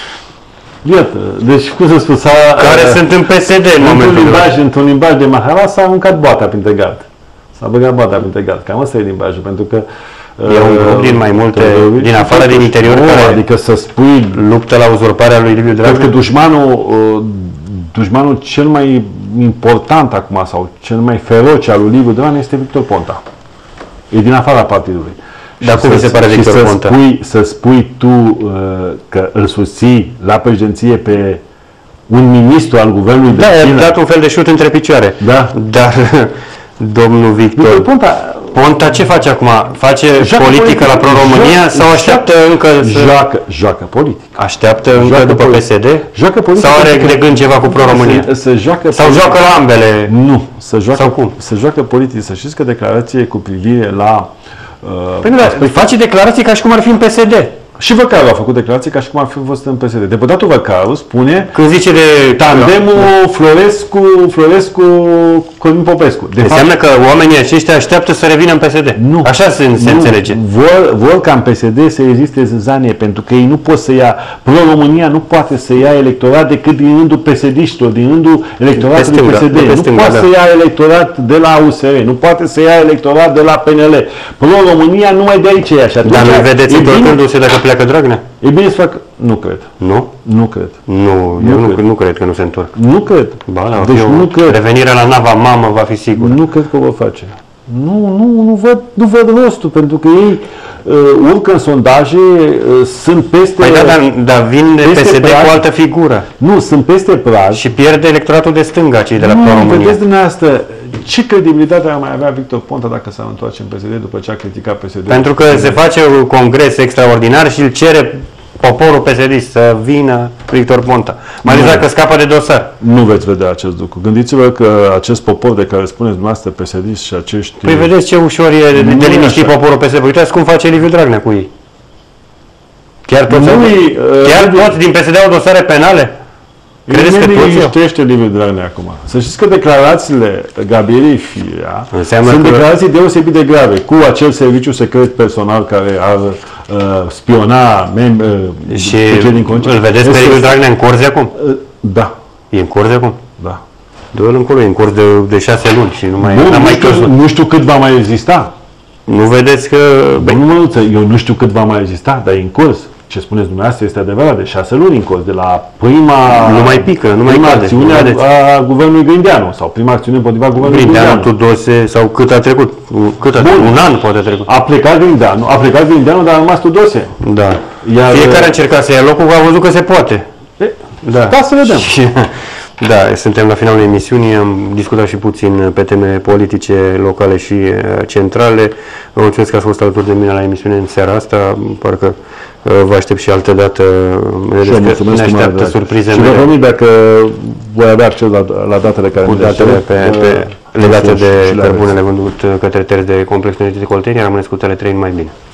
Iată, deci cum să spun, care uh, sunt în P S D în momentul limbaj, într-un limbaj de Mahara s-a aruncat boata printre gard. S-a băgat boata printre gard. Cam asta e limbajul, pentru că e un grup din mai multe, din afară, din interior, o, care adică să spui luptă la uzurparea lui Liviu Dragnea. Cred că dușmanul, dușmanul cel mai important acum sau cel mai feroce al lui Liviu Dragnea este Victor Ponta. E din afara partidului. Dar cum vi se pare Victor să Ponta? Spui, să spui tu uh, că îl susții la președinție pe un ministru al guvernului de Da, i-a dat un fel de șut între picioare. Da. Dar domnul Victor, Victor Ponta, Ponta ce face acum? Face politică la Pro-România sau așteaptă încă să... Joacă, joacă politică. Așteaptă încă joacă după P S D? Joacă politică. Sau are de gând ceva cu Pro-România? Să, să joacă sau joacă la ambele? Nu. Să joacă, sau cum? Să joacă politică. Să știți că declarație cu privire la... Uh, păi nu, dar face declarații ca și cum ar fi în P S D. Și Văcaru a făcut declarații ca și cum ar fi fost în P S D. Deputatul Văcaru spune când zice de tandemul Florescu, Florescu, Călin Popescu. De înseamnă fapt, că oamenii aceștia așteaptă să revină în P S D. Nu. Așa se, nu. se înțelege. Vor, vor ca în P S D să existe zâzanie, pentru că ei nu pot să ia, Pro-România nu poate să ia electorat decât din rândul P S D-știlor, din rândul electoratului P S D. Nu stânga, poate da. să ia electorat de la U S R, nu poate să ia electorat de la P N L. Pro-România numai de aici ia. Și atunci, dar nu vedeți întorcându-se dacă pleacă Dragnea? E bine să fac... Nu cred. Nu? Nu cred. Nu, nu eu cred. Nu, nu cred că nu se întorc. Nu cred. Ba, da, deci nu cred. Revenirea la nava mamă va fi sigură. Nu cred că o va face. Nu, nu, nu văd, nu văd rostul, pentru că ei uh, urcă în sondaje, uh, sunt peste... Păi da, dar, dar vin de P S D cu altă figură. Nu, sunt peste prag. Și pierde electoratul de stânga, cei de la nu, Pro-România. Vedeți dumneavoastră, ce credibilitate ar mai avea Victor Ponta dacă s-ar întoarce în P S D după ce a criticat P S D? Pentru că se face un congres extraordinar și îl cere poporul P S D să vină Victor Ponta. Mai ales dacă scapă de dosar. Nu veți vedea acest lucru. Gândiți-vă că acest popor de care spuneți dumneavoastră P S D și acești... Păi vedeți ce ușor e de liniștit poporul P S D. Uitați cum face Liviu Dragnea cu ei. Chiar toți, nu uh, chiar toți din P S D au dosare penale? Credeți că toți liniștește Liviu Dragnea acum. Să știți că declarațiile Gabrielei Firea înseamnă sunt că... declarații deosebit de grave, cu acel serviciu secret personal care ar uh, spiona mem, uh, și din îl vedeți pe Liviu Dragnea în corzi acum? Uh, da. E în corzi acum? Da. Dă-l încolo, e în curs de, de șase luni și nu mai, Bun, n-a nu, mai știu, nu știu cât va mai exista. Nu vedeți că... Bun, măluță, eu nu știu cât va mai exista, dar e în curs. ce spuneți dumneavoastră este adevărat, de șase luni încolo, de la prima, nu mai pică, nu mai prima cade, acțiune nu a, a guvernului Grindeanu sau prima acțiune împotriva guvernului Grindeanu. Grindeanu. Tudose sau cât a trecut? Cât a trecut? Un an poate a trecut. A plecat Grindeanu, a plecat Grindeanu, dar a rămas Tudose. Da. Iar, fiecare a încercat să ia locul, a văzut că se poate. E, da. Da, să vedem. Da, suntem la finalul emisiunii, am discutat și puțin pe teme politice, locale și centrale. Vă mulțumesc că ați fost alături de mine la emisiune în seara asta, parcă vă aștept și altă dată, ne așteaptă surprize. Și vă promit dacă voi avea acces la, la datele care cu datele pe, pe, legate de cărbunele vândut către terți de Complexul Energetic Oltenia, rămâneți cu Tele trei, mai bine.